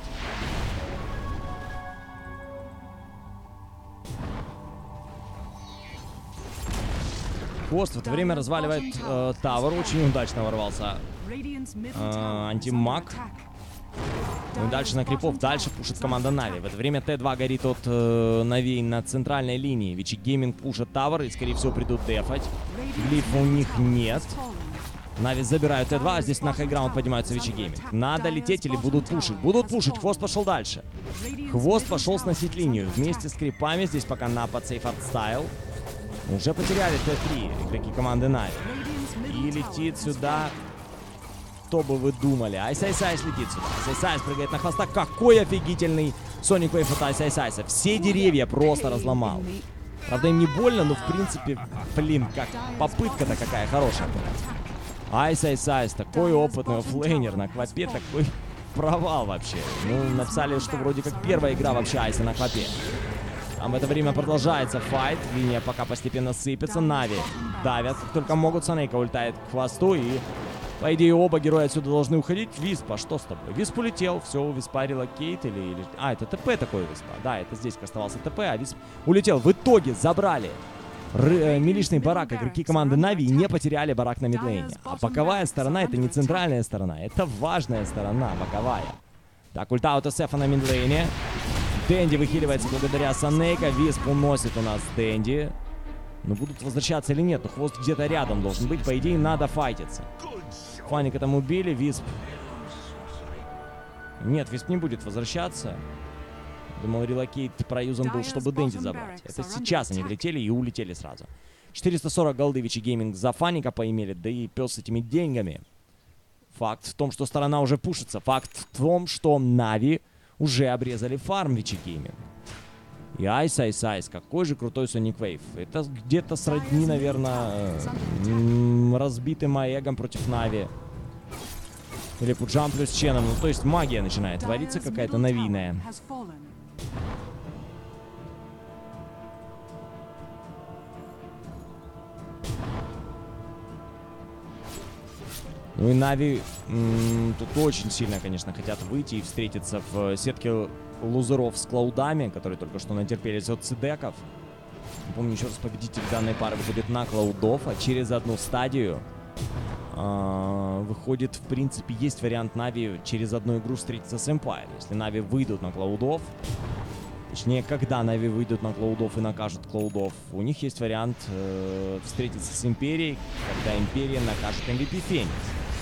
Хвост в это время разваливает Тавр. Очень удачно ворвался антимаг. Ну и дальше на крипов, дальше пушит команда Нави. В это время Т2 горит от Нави на центральной линии. Вичи Гейминг пушит Тавр и, скорее всего, придут дефать. Глифа у них нет. Нави забирают Т2, а здесь на хайграунд поднимаются Вичи Гейминг. Надо лететь или будут пушить? Будут пушить. Хвост пошел дальше. Хвост пошел сносить линию. Вместе с крипами здесь пока напад Сейф Артстайл. Уже потеряли Т3 игроки команды Нави. И летит сюда... Что бы вы думали? Айс-Айс-Айс летит сюда. Айс-Айс прыгает на хвоста. Какой офигительный Соник Вейв от Айс-Айс-Айса. Все деревья просто разломал. Правда, им не больно, но в принципе, блин, как попытка-то какая хорошая была. Айс-Айс-Айс, такой опытный оффлейнер на квапе, такой провал вообще. Ну, написали, что вроде как первая игра вообще Айса на квапе. А в это время продолжается файт. Линия пока постепенно сыпется. Нави давят, как только могут. Снейка улетает к хвосту. И, по идее, оба героя отсюда должны уходить. Висп, а что с тобой? Висп улетел. Все, у Виспа релокейт или... А, это ТП такой Виспа. Да, это здесь оставался ТП, а Висп улетел. В итоге забрали милишный барак. Игроки команды Нави не потеряли барак на мидлейне. А боковая сторона — это не центральная сторона. Это важная сторона, боковая. Так, ульта от СФ на мидлейне. Дэнди выхиливается благодаря Снейка. Висп уносит у нас Дэнди. Но будут возвращаться или нет? Ну, хвост где-то рядом должен быть. По идее, надо файтиться. Фаника там убили. Висп... Нет, Висп не будет возвращаться. Думал, релокейт проюзан был, чтобы Дэнди забрать. Это сейчас они влетели и улетели сразу. 440 голды Вичи Гейминг за Фаника поимели. Да и пес с этими деньгами. Факт в том, что сторона уже пушится. Факт в том, что Нави уже обрезали фарм Вичи Гейминг. И Айс, какой же крутой Sonic Wave. Это где-то сродни, наверное, разбитым Аэгом против Нави. Или Пуджам плюс Ченом. Ну, то есть магия начинает твориться какая-то навийная. Ну и Нави тут очень сильно, конечно, хотят выйти и встретиться в сетке лузеров с клаудами, которые только что натерпелись от цидеков. Помню, еще раз, победитель данной пары выходит на клаудов, а через одну стадию выходит, в принципе, есть вариант Нави через одну игру встретиться с Empire. Если Нави выйдут на клаудов, точнее, когда Нави выйдут на клаудов и накажут клаудов, у них есть вариант встретиться с Империей, когда Империя накажет MVP Феникс.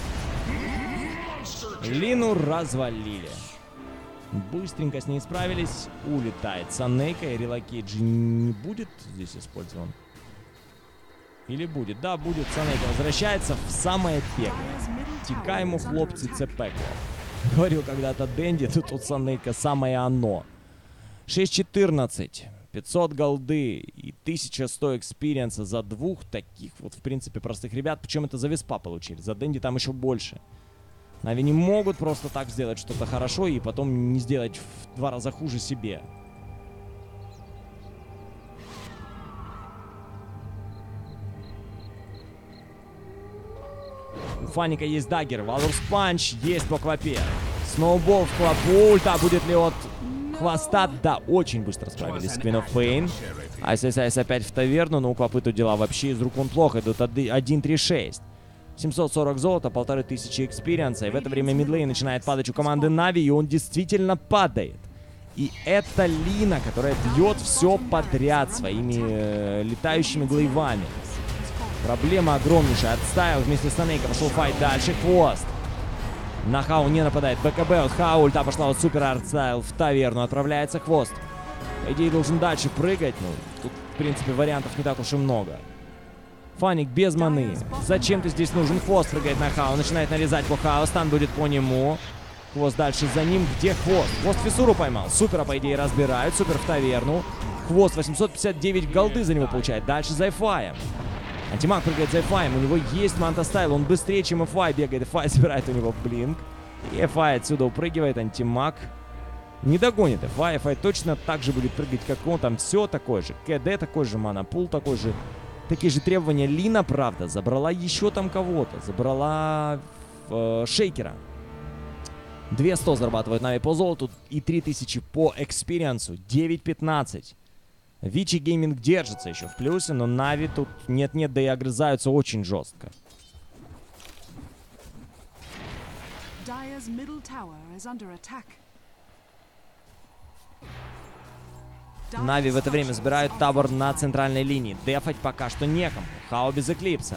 Лину развалили. Быстренько с ней справились. Улетает Снейка, и релокейт же не будет здесь использован. Или будет? Да, будет. Снейка возвращается в самое пекло. Текаємо, хлопцы, це пекло. Говорил когда-то Дэнди, тут Снейка самое оно. 6-14. 500 голды и 1100 экспириенса за двух таких вот, в принципе, простых ребят. Причем это за Виспа получили. За Дэнди там еще больше. Нави не могут просто так сделать что-то хорошо и потом не сделать в 2 раза хуже себе. У Фаника есть даггер, Валурс Панч есть по квапе. Сноубол в клапу, ульта будет ли от хвоста? Да, очень быстро справились с Queen of Pain. Айс опять в таверну, но у квапы тут дела вообще из рук вон плохо, идут 1-3-6. 740 золота, 1500 экспириенса. И в это время мидлейн начинает падать у команды Нави, и он действительно падает. И это Лина, которая бьет все подряд своими летающими глейвами. Проблема огромнейшая. Отставил вместе с Снейком, пошел файт дальше. Хвост. На Хау не нападает. БКБ от Хау. Ульта пошла от Супер Артстайл в таверну. Отправляется Хвост. По идее, должен дальше прыгать. Ну, тут, в принципе, вариантов не так уж и много. Фаник без маны. Зачем ты здесь нужен? Хвост прыгает на Хау. Начинает нарезать по Хау. Стан будет по нему. Хвост дальше за ним. Где Хвост? Хвост фиссуру поймал. Супера, по идее, разбирают. Супер в таверну. Хвост 859 голды за него получает. Дальше за Эфаем. Антимаг прыгает за Эфаем. У него есть Манта Стайл. Он быстрее, чем Эфай бегает. Эфай собирает у него блинк. И Эфай отсюда упрыгивает. Антимаг не догонит Эфай. Эфай точно так же будет прыгать, как он. Там все такое же. КД такой же. Манапул такой же. Такие же требования. Лина, правда, забрала еще там кого-то. Забрала Шейкера. 200 зарабатывают Нави по золоту и 3000 по экспириенсу. 9-15. Вичи Гейминг держится еще в плюсе, но Нави тут нет-нет, да и огрызаются очень жестко. Нави в это время забирают табор на центральной линии. Дефать пока что некому. Хау без эклипса.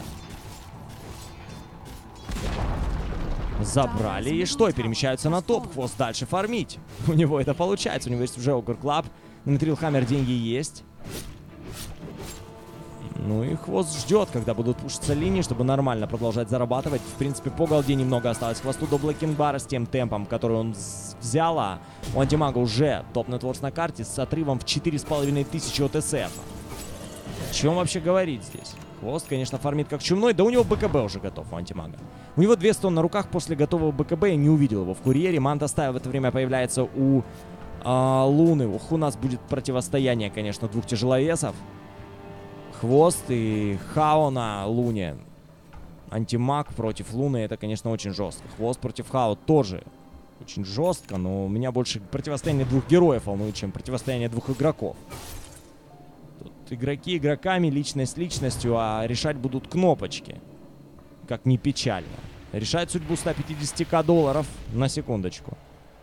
Забрали и что? Перемещаются на топ. Хвост дальше фармить. У него это получается. У него есть уже Огр Клаб. На Трилхаммер деньги есть. Ну и Хвост ждет, когда будут пушиться линии, чтобы нормально продолжать зарабатывать. В принципе, по голде немного осталось Хвосту до Блэкинбара с тем темпом, который он взял. А у Антимага уже топ-нетворс на карте с отрывом в 4500 от СФ. О чем вообще говорить здесь? Хвост, конечно, фармит как чумной. Да у него БКБ уже готов, у Антимага. У него 200 на руках после готового БКБ. Я не увидел его в курьере. Манта Стайл в это время появляется у Луны. Ух, у нас будет противостояние, конечно, двух тяжеловесов. Хвост и Хао на Луне. Антимаг против Луны, это, конечно, очень жестко. Хвост против Хао тоже очень жестко, но меня больше противостояние двух героев волнует, чем противостояние двух игроков. Тут игроки игроками, личность личностью, а решать будут кнопочки. Как ни печально. Решать судьбу 150к долларов на секундочку.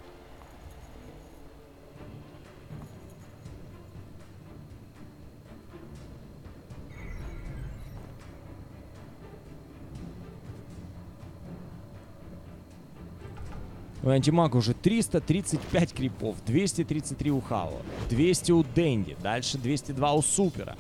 У Антимага уже 335 крипов, 233 у Хао, 200 у Дэнди, дальше 202 у Супера.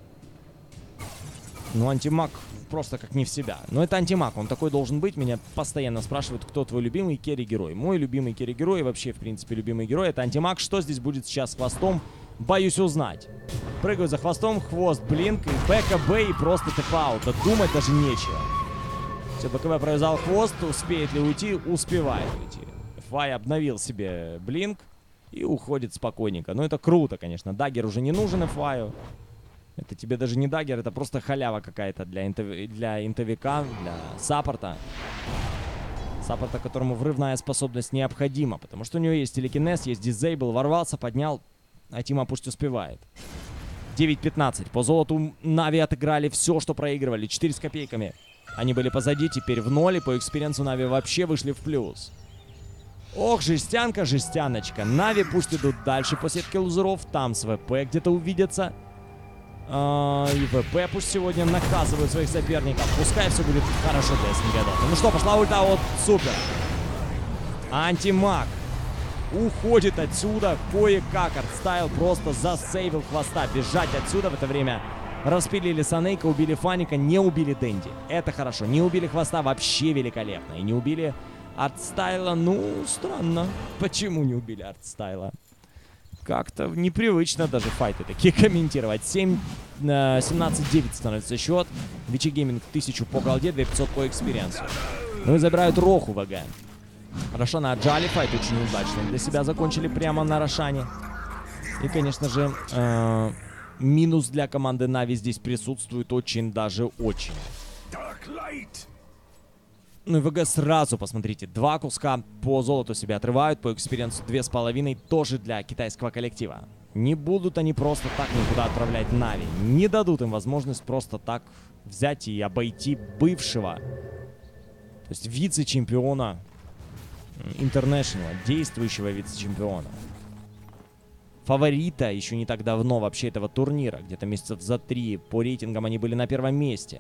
Ну, Антимаг просто как не в себя. Но это Антимаг, он такой должен быть. Меня постоянно спрашивают, кто твой любимый керри-герой. Мой любимый керри-герой, вообще, в принципе, любимый герой, это Антимаг. Что здесь будет сейчас с хвостом, боюсь узнать. Прыгаю за хвостом, хвост, блинк, и БКБ, и просто тэп-аут. Думать даже нечего. Все, БКБ провязал хвост, успеет ли уйти? Успевает уйти. Фай обновил себе блинк и уходит спокойненько. Ну, это круто, конечно. Даггер уже не нужен Фаю. Это тебе даже не даггер, это просто халява какая-то для интовика, для саппорта. Саппорта, которому врывная способность необходима, потому что у него есть телекинез, есть дизейбл, ворвался, поднял, а Тима пусть успевает. 9-15. По золоту Нави отыграли все, что проигрывали. 4 с копейками. Они были позади, теперь в ноль, и по экспириенсу Нави вообще вышли в плюс. Ох, жестянка, жестяночка. Нави пусть идут дальше по сетке лузеров, там с ВП где-то увидятся. И ВП пусть сегодня наказывают своих соперников. Пускай все будет хорошо для СНГ. Ну что, пошла ульта от Супер. Антимаг уходит отсюда. Кое-как Артстайл просто засейвил хвоста. Бежать отсюда в это время. Распилили Санейка, убили Фаника, не убили Дэнди. Это хорошо. Не убили хвоста, вообще великолепно. И не убили Артстайла. Ну, странно. Почему не убили Артстайла? Как-то непривычно даже файты такие комментировать. 17-9 становится счет. Вичи Гейминг 1000 по голде, 2500 по экспириенсу. Ну и забирают Роху ВГ. Рошана отжали, файт очень удачный. Для себя закончили прямо на Рошане. И, конечно же, минус для команды Нави здесь присутствует очень даже очень. Ну и ВГ сразу, посмотрите, 2 куска по золоту себя отрывают, по экспириенсу 2,5, тоже для китайского коллектива. Не будут они просто так никуда отправлять Нави. Не дадут им возможность просто так взять и обойти бывшего, то есть вице-чемпиона International, действующего вице-чемпиона. Фаворита еще не так давно вообще этого турнира, где-то месяцев за 3, по рейтингам они были на первом месте.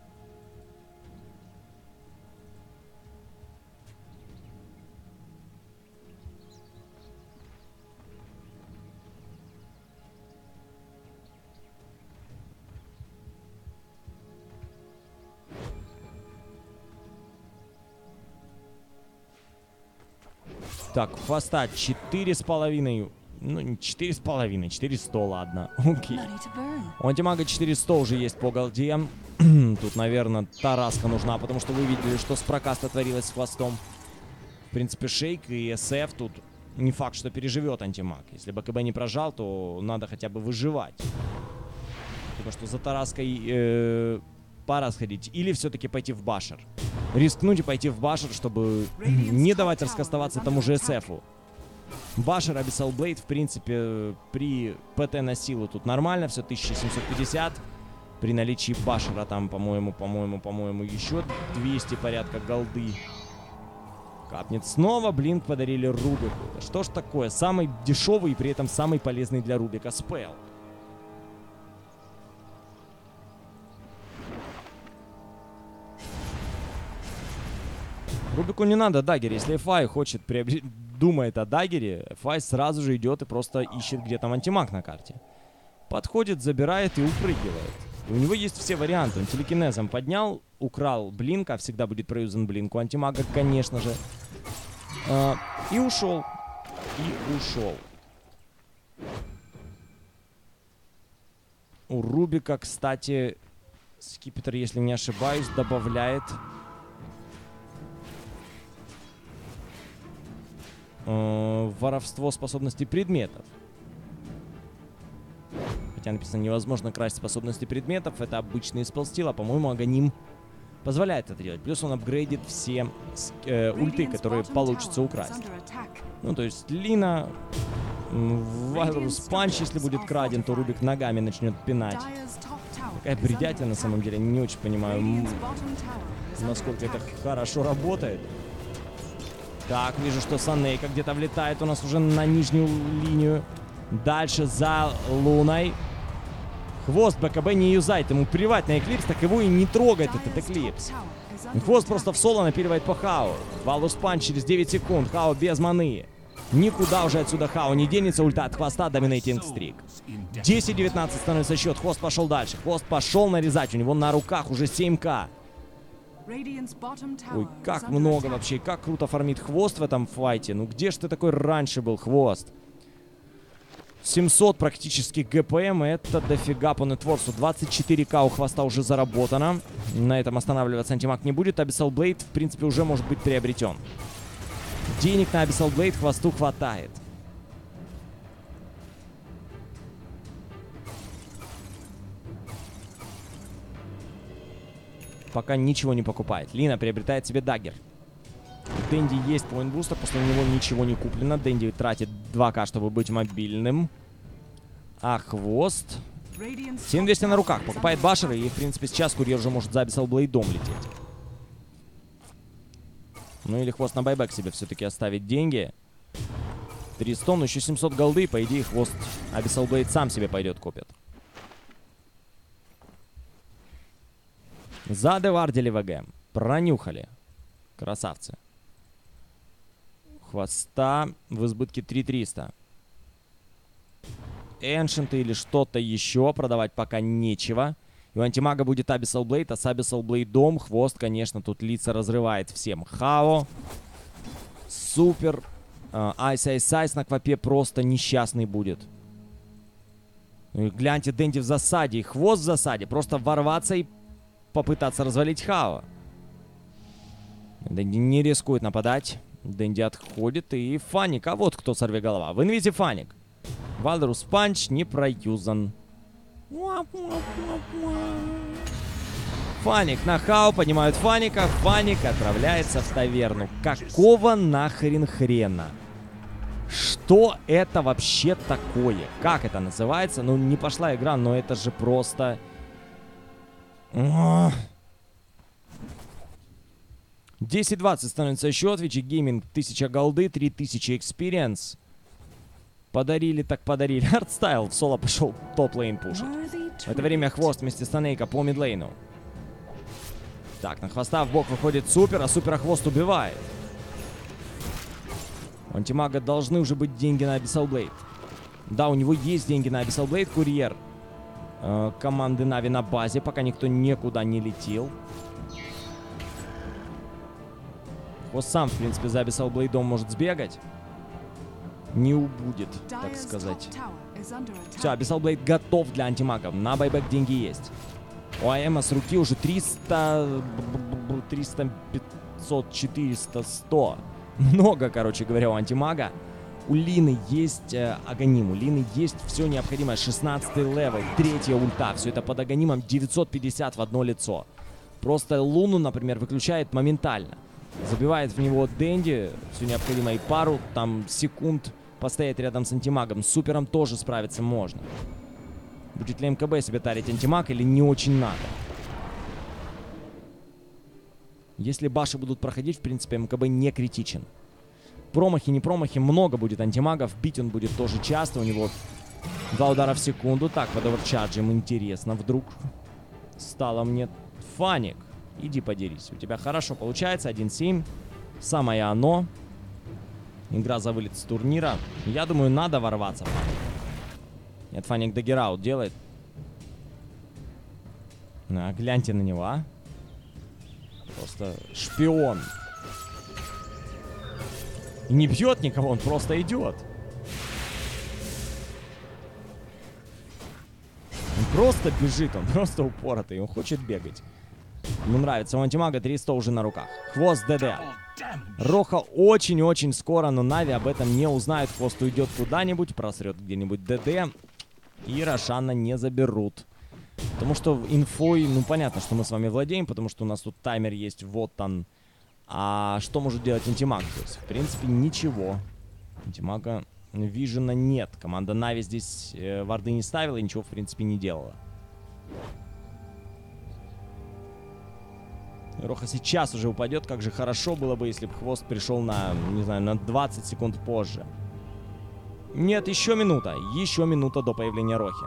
Так, хвоста 4,5. Ну, не 4,5, 400, ладно. Окей. У Антимага 400 уже есть по голде. Тут, наверное, тараска нужна, потому что вы видели, что с прокаста творилось с хвостом. В принципе, Шейк и СФ тут не факт, что переживет Антимаг. Если бы КБ не прожал, то надо хотя бы выживать. Потому что за тараской пора сходить. Или все-таки пойти в башер. Рискнуть и пойти в башер, чтобы не давать раскастоваться тому же СФу. Башер, Abyssal Blade, в принципе, при ПТ на силу тут нормально, все 1750. При наличии башера там, по-моему, еще 200 порядка голды. Капнет снова, блинк подарили Рубику. Да что ж такое, самый дешевый и при этом самый полезный для Рубика спел. Рубику не надо даггер. Если Фай хочет думает о даггере, Фай сразу же идет и просто ищет, где там антимаг на карте. Подходит, забирает и упрыгивает. И у него есть все варианты. Он телекинезом поднял, украл блинк, а всегда будет проюзан блинк у антимага, конечно же. И ушел. У Рубика, кстати, скипетр, если не ошибаюсь, добавляет... воровство способностей предметов. Хотя написано, невозможно красть способности предметов. Это обычный спелстил, а по-моему Аганим позволяет это делать. Плюс он апгрейдит все ульты, которые получится украсть. Ну, то есть Лина, Вайлдус Панч, если будет краден, то Рубик ногами начнет пинать. Такая бредятина, на самом деле, не очень понимаю, насколько это хорошо работает. Так, вижу, что Санейка где-то влетает у нас уже на нижнюю линию. Дальше за Луной. Хвост БКБ не юзает, ему плевать на Эклипс, так его и не трогает этот Эклипс. Хвост просто в соло напиливает по Хао. Вайлдус Панч через 9 секунд, Хао без маны. Никуда уже отсюда Хао не денется, ульта от хвоста, доминейтинг стрик. 10-19 становится счет, Хвост пошел дальше. Хвост пошел нарезать, у него на руках уже 7к. Ой, как много вообще, как круто фармит Хвост в этом файте. Ну где ж ты такой раньше был, Хвост? 700 практически ГПМ, это дофига по нетворсу. 24к у Хвоста уже заработано. На этом останавливаться Антимаг не будет. Abyssal Blade, в принципе, уже может быть приобретен. Денег на Abyssal Blade Хвосту хватает. Пока ничего не покупает. Лина приобретает себе даггер. У Дэнди есть поинт-бустер, после него ничего не куплено. Дэнди тратит 2к, чтобы быть мобильным. А Хвост 7200 на руках. Покупает башеры, и, в принципе, сейчас курьер уже может за Abyssal Blade'ом лететь. Ну или Хвост на байбек себе все-таки оставить деньги. 300, но еще 700 голды. По идее, Хвост Abyssal Blade сам себе пойдет купит. Задевардили ВГ. Пронюхали. Красавцы. Хвоста в избытке 3300. Эншенты или что-то еще продавать пока нечего. И у Антимага будет Abyssal Blade, а с Abyssal Blade'ом Хвост, конечно, тут лица разрывает всем. Хао. Супер. Айс на Квапе просто несчастный будет. Ну и гляньте, Дэнди в засаде, и Хвост в засаде. Просто ворваться и попытаться развалить Хао. Дэнди не рискует нападать. Дэнди отходит, и Фаник. А вот кто сорвиголова. В инвизе Фаник. Вайлдус Панч не проюзан. Фаник на Хао, поднимают Фаника. Фаник отправляется в таверну. Какого нахрен хрена? Что это вообще такое? Как это называется? Ну, не пошла игра, но это же просто... 10-20 становится счет. Вичи Гейминг 1000 голды, 3000 экспириенс. Подарили так подарили. Артстайл в соло пошел топ-лейн пушить. В это время Хвост вместе с Санейка по мидлейну. Так, на Хвоста в бок выходит Супер, а Супера Хвост убивает. У Антимага должны уже быть деньги на Abyssal Blade. Да, у него есть деньги на Abyssal Blade. Курьер команды Нави на базе, пока никто никуда не летел. Хвост сам, в принципе, за Abyssal Blade'ом может сбегать. Не убудет, так сказать. Все, Abyssal Blade готов для Антимагов. На байбек деньги есть. У АМа с руки уже 300, 500, 400, 100. Много, короче говоря, у Антимага. У Лины есть Аганим, у Лины есть все необходимое. 16-й левел, 3-я ульта. Все это под Аганимом 950 в одно лицо. Просто Луну, например, выключает моментально. Забивает в него Дэнди, все необходимое, и пару там секунд постоять рядом с Антимагом. С Супером тоже справиться можно. Будет ли МКБ себе тарить Антимаг или не очень надо? Если баши будут проходить, в принципе, МКБ не критичен. Промахи, не промахи, много будет Антимагов. Бить он будет тоже часто. У него 2 удара в секунду. Так, под оверчарджем интересно вдруг стало мне. Фаник, иди подерись. У тебя хорошо получается. 1-7. Самое оно. Игра за вылет с турнира. Я думаю, надо ворваться. Нет, Фаник даггераут делает. Гляньте на него, а. Просто шпион. И не бьет никого, он просто идет. Он просто бежит, он просто упоротый, он хочет бегать. Ему нравится. У Антимага 300 уже на руках. Хвост ДД. Роха очень-очень скоро, но Нави об этом не узнают. Хвост уйдет куда-нибудь, просрет где-нибудь ДД. И Рошана не заберут. Потому что инфой, ну понятно, что мы с вами владеем, потому что у нас тут таймер есть, вот он. А что может делать антимаг? То есть, в принципе, ничего. Антимага вижена нет. Команда Нави здесь варды не ставила и ничего, в принципе, не делала. Роха сейчас уже упадет. Как же хорошо было бы, если бы хвост пришел на, не знаю, на 20 секунд позже. Нет, еще минута. Еще минута до появления Рохи.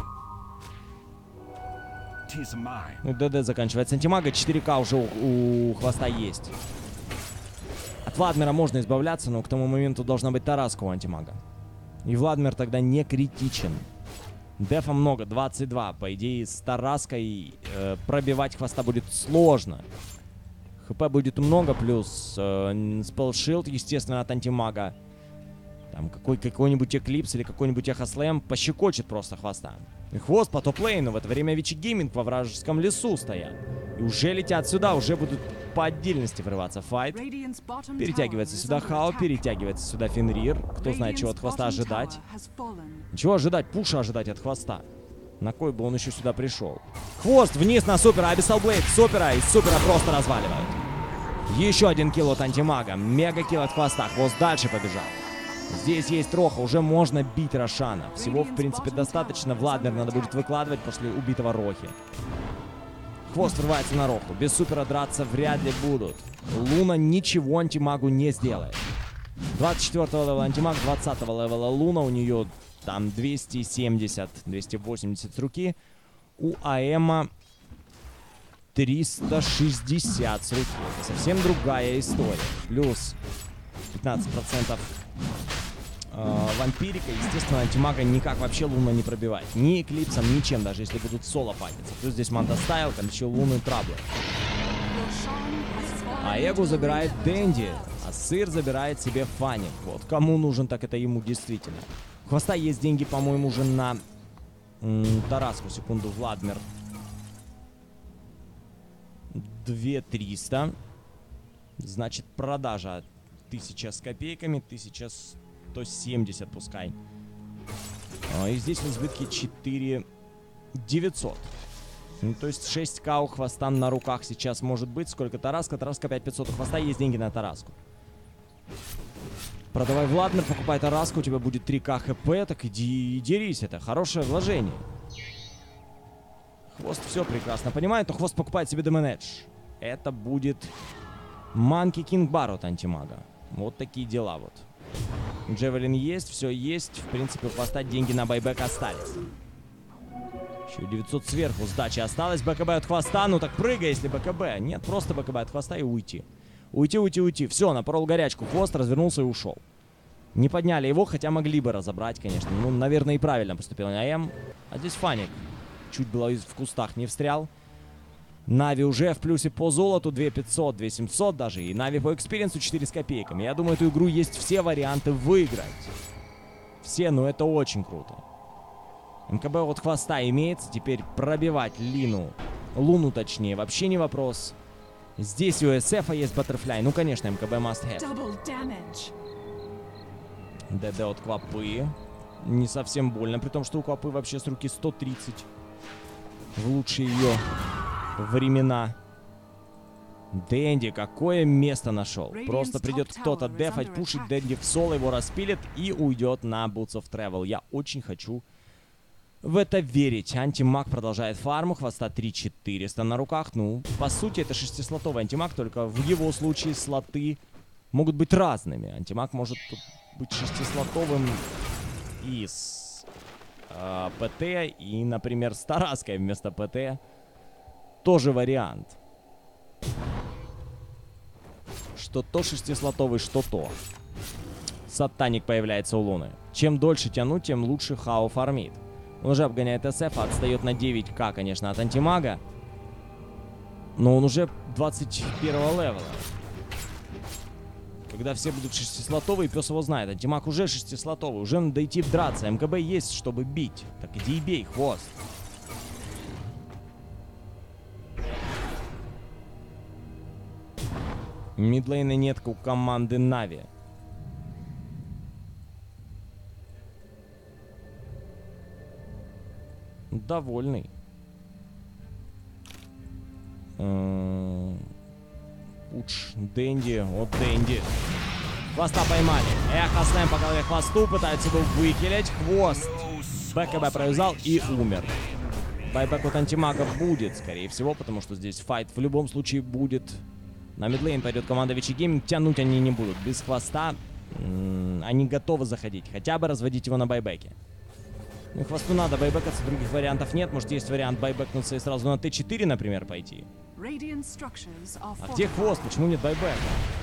Ну, ДД заканчивается. Антимага 4К уже у хвоста есть. От Владмира можно избавляться, но к тому моменту должна быть Тараска у антимага. И Владмир тогда не критичен. Дефа много, 22. По идее, с Тараской пробивать хвоста будет сложно. ХП будет много, плюс спелшилд, естественно, от антимага. Там какой-нибудь Эклипс или какой-нибудь Эхослэм пощекочет просто хвоста. И хвост по топ-лейну. В это время Вичи Гейминг во вражеском лесу стоят. И уже летят сюда, уже будут по отдельности врываться в файт. Перетягивается сюда Хао, перетягивается сюда Фенрир. Кто знает, чего от хвоста ожидать. Чего ожидать? Пуша ожидать от хвоста. На кой бы он еще сюда пришел? Хвост вниз на супера, Абиссал Блейд супера, и супера просто разваливают. Еще один килл от антимага. Мега килл от хвоста. Хвост дальше побежал. Здесь есть Роха, уже можно бить Рошана. Всего, в принципе, достаточно. Владмир надо будет выкладывать после убитого Рохи. Хвост врывается на Роху. Без супера драться вряд ли будут. Луна ничего антимагу не сделает. 24-го левела антимаг, 20-го левела Луна. У нее там 270-280 с руки. У АЭМа 360 с руки. Это совсем другая история. Плюс 15% вампирика. Естественно, антимага никак вообще Луна не пробивает. Ни эклипсом, ничем, даже если будут соло файтиться. Плюс здесь Манта Стайл, там еще Луны траблы. А Эгу забирает Дэнди, а Сыр забирает себе Фанни. Вот кому нужен, так это ему действительно. У хвоста есть деньги, по-моему, уже на Тараску. Секунду, Владмир. 2300. Значит, продажа 1000 с копейками, 1170 пускай. И здесь в избытке 4900. Ну, то есть 6К у хвоста на руках сейчас может быть. Сколько Тараска? Тараска 5500. У хвоста есть деньги на Тараску. Продавай Владмир, покупай Тараску, у тебя будет 3К ХП. Так иди и дерись, это хорошее вложение. Хвост все прекрасно понимает, но хвост покупает себе Демонэдж. Это будет Манки Кинг Бар от антимага. Вот такие дела вот. Джевелин есть, все есть. В принципе, у хвоста деньги на байбек остались. Еще 900 сверху сдачи осталось. БКБ от хвоста. Ну так прыгай, если БКБ. Нет, просто БКБ от хвоста и уйти. Уйти. Все, напорол горячку. Хвост развернулся и ушел. Не подняли его, хотя могли бы разобрать, конечно. Ну, наверное, и правильно поступил АМ. А здесь Фаник. Чуть было в кустах не встрял. Нави уже в плюсе по золоту, 2500, 2700 даже. И Нави по экспириенсу 4 с копейками. Я думаю, эту игру есть все варианты выиграть. Все, но это очень круто. МКБ от хвоста имеется. Теперь пробивать Луну точнее, вообще не вопрос. Здесь у СФа есть Баттерфляй. Ну, конечно, МКБ must have. ДД от Квапы. Не совсем больно, при том, что у Квапы вообще с руки 130. В лучшие ее времена. Дэнди, какое место нашел. Просто придет кто-то дефать, пушить Дэнди в соло, его распилит и уйдет на Boots of Travel. Я очень хочу в это верить. Антимаг продолжает фарму. Хвоста 3400 на руках. Ну, по сути, это 6-слотовый антимаг, только в его случае слоты могут быть разными. Антимаг может быть 6-слотовым и с ПТ, и, например, с Тараской вместо ПТ. Тоже вариант. Что то 6-слотовый, что то. Сатаник появляется у Луны. Чем дольше тянуть, тем лучше Хао фармит. Он уже обгоняет СФ, отстает на 9К, конечно, от антимага. Но он уже 21-го левела. Когда все будут 6-слотовые, пес его знает. Антимаг уже 6-слотовый, уже надо идти драться. МКБ есть, чтобы бить. Так иди и бей, хвост. Мидлейна нет у команды Нави. Довольный. Уч, Дэнди, вот Дэнди. Хвоста поймали. Эхо Слэм по голове хвосту, пытается его выкилять. Хвост БКБ провязал и умер. Байбек от антимага будет, скорее всего, потому что здесь файт в любом случае будет. На мидлейн пойдет команда Вичи Гейминг. Тянуть они не будут. Без хвоста они готовы заходить. Хотя бы разводить его на байбеке. Ну, хвосту надо байбекаться, других вариантов нет. Может, есть вариант байбекнуться и сразу на Т4, например, пойти. А где хвост? Почему нет байбека?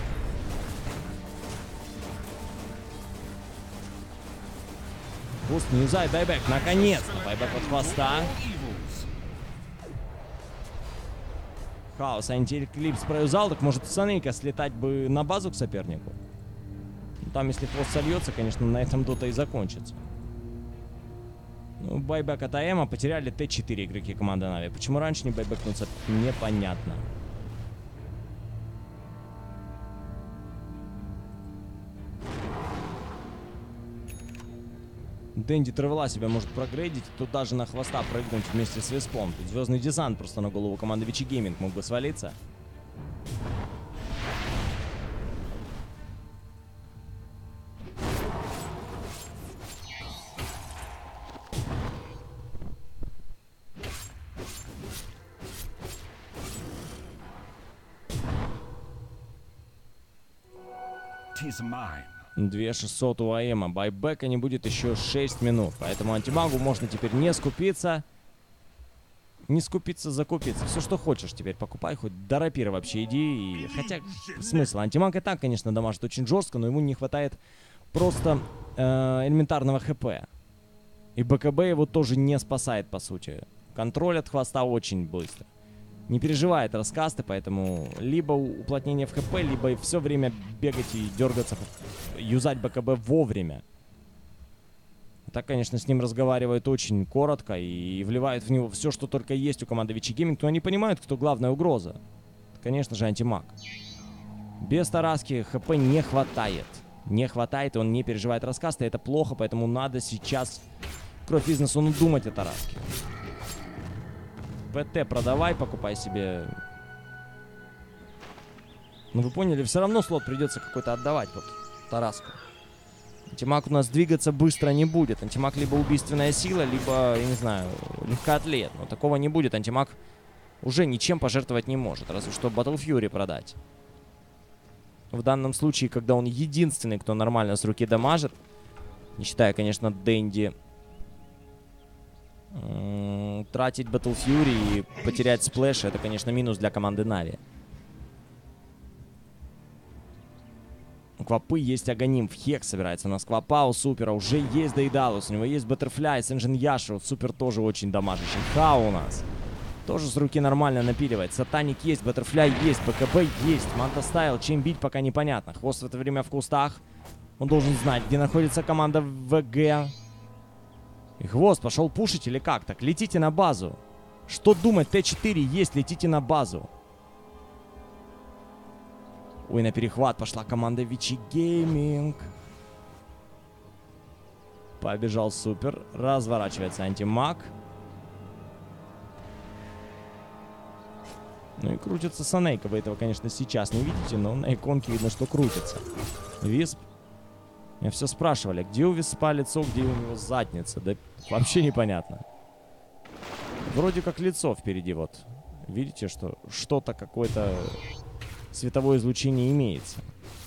Хвост не юзает байбек. Наконец-то байбек от хвоста. Хаос, антиэклипс проюзал, так может Санейка слетать бы на базу к сопернику. Ну, там, если хвост сольется, конечно, на этом дота и закончится. Ну, байбек от АМа потеряли Т4 игроки команды Нави. Почему раньше не байбекнуться, непонятно. Дэнди Тревела себя может прогрейдить, тут даже на хвоста прыгнуть вместе с Веспом. Тут звездный десант просто на голову команды Вичи Гейминг мог бы свалиться. Tis mine. 2600 у АМа. Байбека не будет еще 6 минут. Поэтому антимагу можно теперь не скупиться. Не скупиться, закупиться. Все, что хочешь теперь покупай. Хоть до рапира вообще иди. И... Хотя, смысл. Антимаг и так, конечно, дамажит очень жестко, но ему не хватает просто элементарного ХП. И БКБ его тоже не спасает, по сути. Контроль от хвоста очень быстро. Не переживает раскасты, поэтому либо уплотнение в ХП, либо все время бегать и дергаться, юзать БКБ вовремя. Так, конечно, с ним разговаривают очень коротко и вливают в него все, что только есть у команды Вичи Гейминг, но они понимают, кто главная угроза. Это, конечно же, антимаг. Без Тараски ХП не хватает. Не хватает, и он не переживает раскасты, это плохо, поэтому надо сейчас кровь бизнесу думать о Тараске. ПТ продавай, покупай себе. Ну вы поняли, все равно слот придется какой-то отдавать под Тараску. Антимаг у нас двигаться быстро не будет. Антимаг либо убийственная сила, либо, я не знаю, легкоатлет. Но такого не будет. Антимаг уже ничем пожертвовать не может. Разве что Battle Fury продать. В данном случае, когда он единственный, кто нормально с руки дамажит, не считая, конечно, Дэнди, тратить Battle Fury и потерять сплэш — это, конечно, минус для команды Нави. У Квапы есть Аганим, в Хек собирается. У нас Квапа, у Супера уже есть Дейдалус, у него есть Баттерфляй, Сэнжин Яшу. Супер тоже очень дамажащий. Хау у нас тоже с руки нормально напиливает. Сатаник есть, Баттерфляй есть, БКБ есть. Манта Стайл, чем бить, пока непонятно. Хвост в это время в кустах. Он должен знать, где находится команда ВГ. И Хвост пошел пушить или как? Так, летите на базу. Что думать? Т4 есть, летите на базу. Ой, на перехват пошла команда Вичи Гейминг. Побежал Супер. Разворачивается антимаг. Ну и крутится Санейка. Вы этого, конечно, сейчас не видите, но на иконке видно, что крутится. Висп. Меня все спрашивали, где у Виспа лицо, где у него задница. Да вообще непонятно. Вроде как лицо впереди вот. Видите, что что-то, какое-то световое излучение имеется.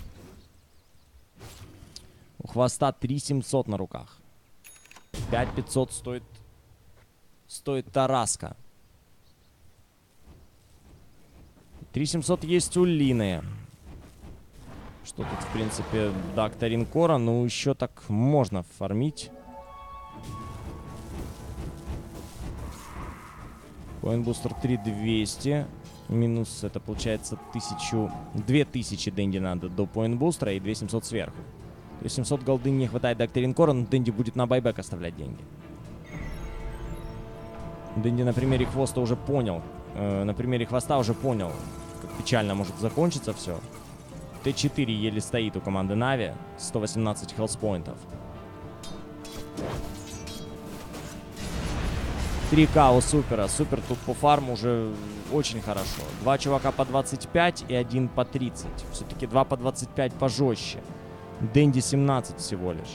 У Хвоста 3700 на руках. 5500 стоит Тараска. 3700 есть у Лины. Что тут, в принципе, Докторин Кора, ну еще так можно фармить. Коинбустер 3200. Минус, это получается 2000 Дэнди надо до поинтбустера и 2700 сверху. 700 голды не хватает Докторин Кора, но Дэнди будет на байбек оставлять деньги. Дэнди на примере Хвоста уже понял. На примере Хвоста уже понял, как печально может закончиться все. Т4 еле стоит у команды Нави. 118 хелспоинтов. 3К у Супера. Супер тут по фарму уже очень хорошо. 2 чувака по 25 и 1 по 30. Все-таки 2 по 25 пожестче. Дэнди 17 всего лишь.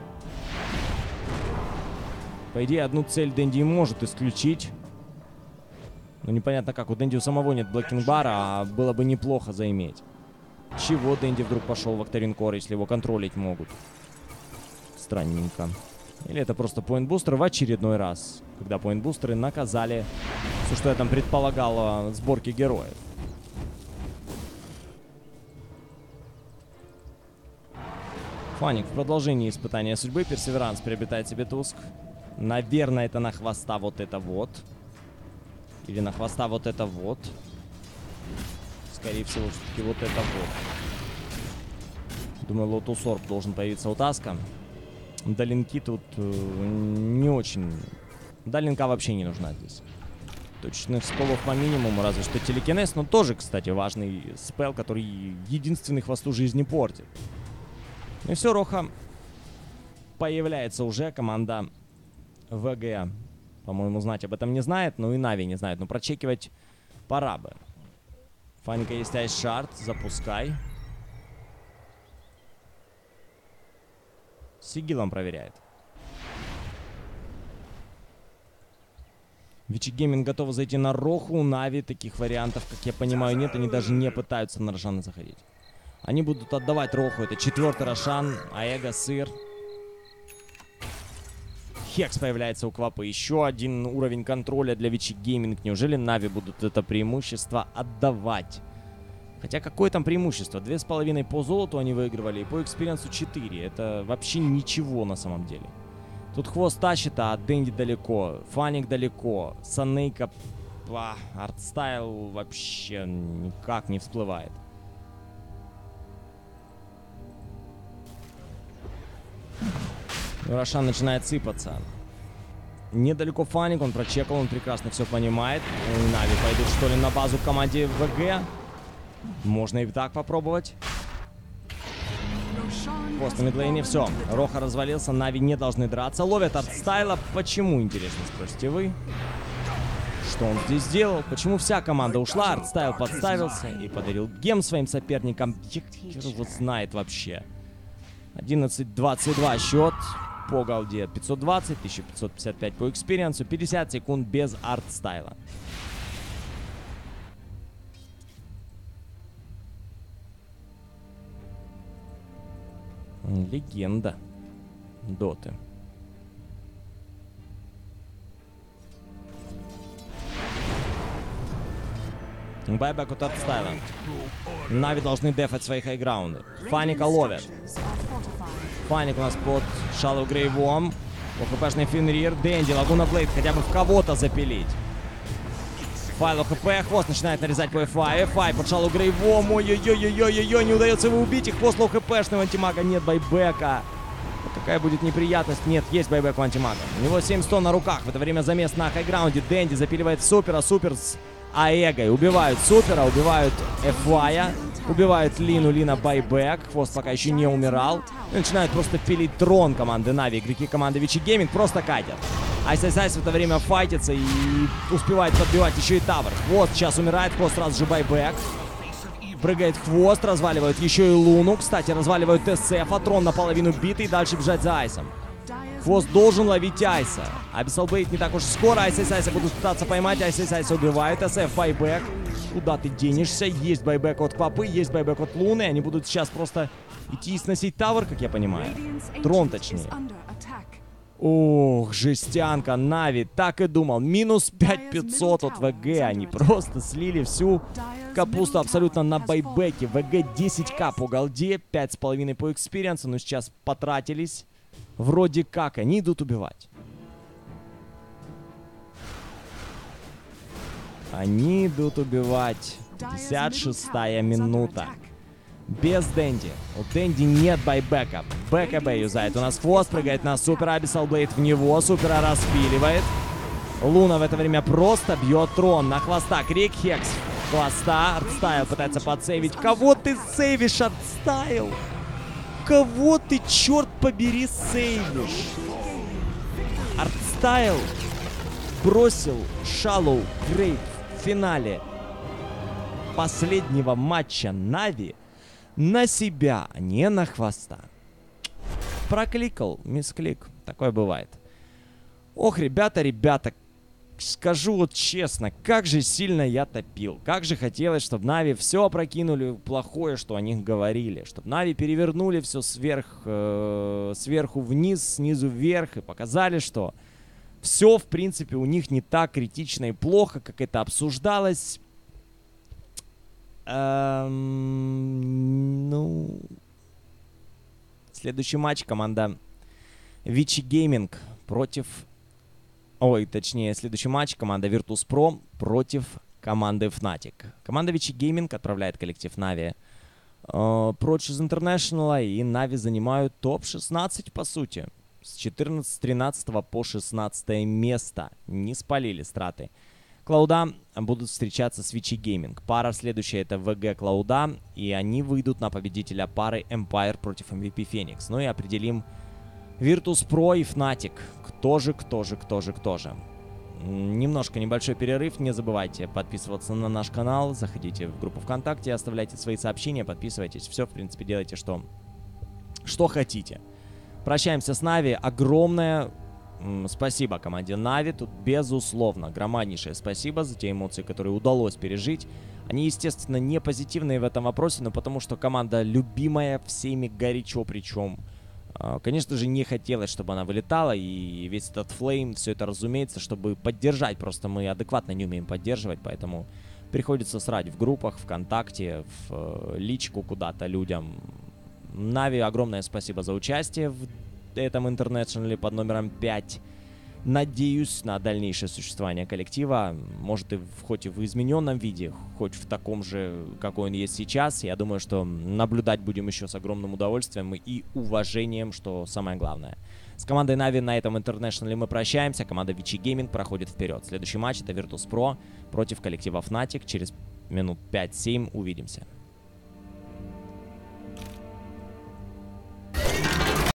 По идее, одну цель Дэнди может исключить. Но непонятно как. У Дэнди у самого нет блокинг-бара, а было бы неплохо заиметь. Чего Дэнди вдруг пошел в Octarine, если его контролить могут? Странненько. Или это просто поинт-бустер в очередной раз, когда поинт-бустеры наказали все, что я там предполагал о сборке героев. Фаник в продолжении испытания судьбы. Персеверанс приобретает себе Туск. Наверное, это на хвоста вот это вот. Или на хвоста вот это вот. Скорее всего, все-таки вот это вот. Думаю, Lotus Orb должен появиться у Таска. До линки тут не очень. Да, линка вообще не нужна здесь. Точных спелов по минимуму, разве что телекинез. Но тоже, кстати, важный спел, который единственный хвосту жизни портит. Ну и все, Роха появляется уже. Команда ВГ, по-моему, знать об этом не знает. Ну и Нави не знает. Но прочекивать пора бы. Фаника есть айс-шард. Запускай. Сигилом проверяет. Вичи Гейминг готовы зайти на Роху. У Нави таких вариантов, как я понимаю, нет. Они даже не пытаются на Рошана заходить. Они будут отдавать Роху. Это 4-й Рошан. Аэго, Сыр. Хекс появляется у Квапа. Еще один уровень контроля для Вичи Гейминг. Неужели Нави будут это преимущество отдавать? Хотя какое там преимущество? 2,5 по золоту они выигрывали и по экспириенсу 4. Это вообще ничего на самом деле. Тут хвост тащит, а Дэнди далеко. Фаник далеко. Санейка... Артстайл вообще никак не всплывает. Рошан начинает сыпаться. Недалеко Фаник, он прочекал, он прекрасно все понимает. Нави пойдут что ли на базу к команде ВГ. Можно и так попробовать. Хвост на мидлейне, все. Роха развалился, Нави не должны драться. Ловят Артстайла. Почему, интересно, спросите вы? Что он здесь сделал? Почему вся команда ушла? Артстайл подставился и подарил гем своим соперникам. Хер его знает вообще. 11-22 счет. По голде 520, 1555 по экспириенсу. 50 секунд без Артстайла. Легенда Доты. Байбек от Артстайла. Нави должны дефать свои хайграунды. Фаника ловят. Фаник у нас под Шалоу Грейвом. ОХПшный Фенрир. Дэнди, Лагуна Блейд. Хотя бы в кого-то запилить. Файл ОХП. Хвост начинает нарезать по FI. FI под Шалоу Грейвом. Ой-ой-ой-ой-ой. Не удается его убить. И хвост ОХПшного антимага. Нет байбека. Вот какая будет неприятность. Нет, есть байбек у антимага. У него 7-100 на руках. В это время замес на хайграунде. Дэнди запиливает Супера. Супер с Аэгой. Убивают Супера. Убивают FI. Убивают Лину, Лина байбек. Хвост пока еще не умирал. И начинают просто пилить трон команды Нави. Игроки команды Вичи Гейминг просто катят. Айс в это время файтится и успевает подбивать еще и тавер. Хвост сейчас умирает. Хвост сразу же байбек. Прыгает хвост. Разваливают еще и Луну. Кстати, разваливают СФ. А трон наполовину битый. И дальше бежать за Айсом. Хвост должен ловить Айса. Абиссал Блейд не так уж скоро. Айса будут пытаться поймать. Айса убивает. СФ байбек. Куда ты денешься? Есть байбек от Квапы, есть байбек от Луны. Они будут сейчас просто идти и сносить тавер, как я понимаю. Трон, точнее. Ох, жестянка, Нави. Так и думал. Минус 5500 от ВГ. Они просто слили всю капусту абсолютно на байбеке. ВГ 10к по голде, 5,5 по экспириенсу. Но сейчас потратились. Вроде как. Они идут убивать. Они идут убивать. 56-я минута. Без Дэнди. У Дэнди нет байбека. БКБ юзает. У нас хвост прыгает на Супер. Абиссал Блейд в него. Супера распиливает. Луна в это время просто бьет трон. На хвоста Крик. Хекс хвоста. Артстайл пытается подсейвить. Кого ты сейвишь, Артстайл? Кого ты, черт побери, сейвишь? Артстайл бросил Шалоу Грейп в финале последнего матча Нави на себя, а не на хвоста. Прокликал, мисклик. Такое бывает. Ох, ребята, скажу вот честно, как же сильно я топил. Как же хотелось, чтобы Нави все опрокинули плохое, что о них говорили. Чтобы Нави перевернули все сверху вниз, снизу вверх. И показали, что все, в принципе, у них не так критично и плохо, как это обсуждалось. Ну... Следующий матч команда Vici Gaming против... Ой, точнее, следующий матч команда Virtus.pro против команды Fnatic. Команда Vici Gaming отправляет коллектив Нави прочь из International, и Нави занимают топ-16, по сути. С 13 по 16 место. Не спалили страты. Клауда будут встречаться с Vici Gaming. Пара следующая — это ВГ Клауда, и они выйдут на победителя пары Empire против MVP Phoenix. Ну и определим Virtus.pro и Fnatic. Кто же. Немножко небольшой перерыв. Не забывайте подписываться на наш канал, заходите в группу ВКонтакте, оставляйте свои сообщения, подписывайтесь. Все, в принципе, делайте, что хотите. Прощаемся с Нави. Огромное спасибо команде Нави. Тут, безусловно, громаднейшее спасибо за те эмоции, которые удалось пережить. Они, естественно, не позитивные в этом вопросе, но потому что команда любимая всеми горячо, причем. Конечно же, не хотелось, чтобы она вылетала, и весь этот флейм, все это, разумеется, чтобы поддержать. Просто мы адекватно не умеем поддерживать, поэтому приходится срать в группах, ВКонтакте, в личку куда-то людям. Нави, огромное спасибо за участие в этом интернешнале под номером 5. Надеюсь на дальнейшее существование коллектива. Может, хоть и в измененном виде, хоть в таком же, какой он есть сейчас. Я думаю, что наблюдать будем еще с огромным удовольствием и уважением, что самое главное. С командой Нави на этом интернешнале мы прощаемся. Команда Vici Gaming проходит вперед. Следующий матч — это Virtus.pro против коллектива Fnatic. Через минут 5-7 увидимся.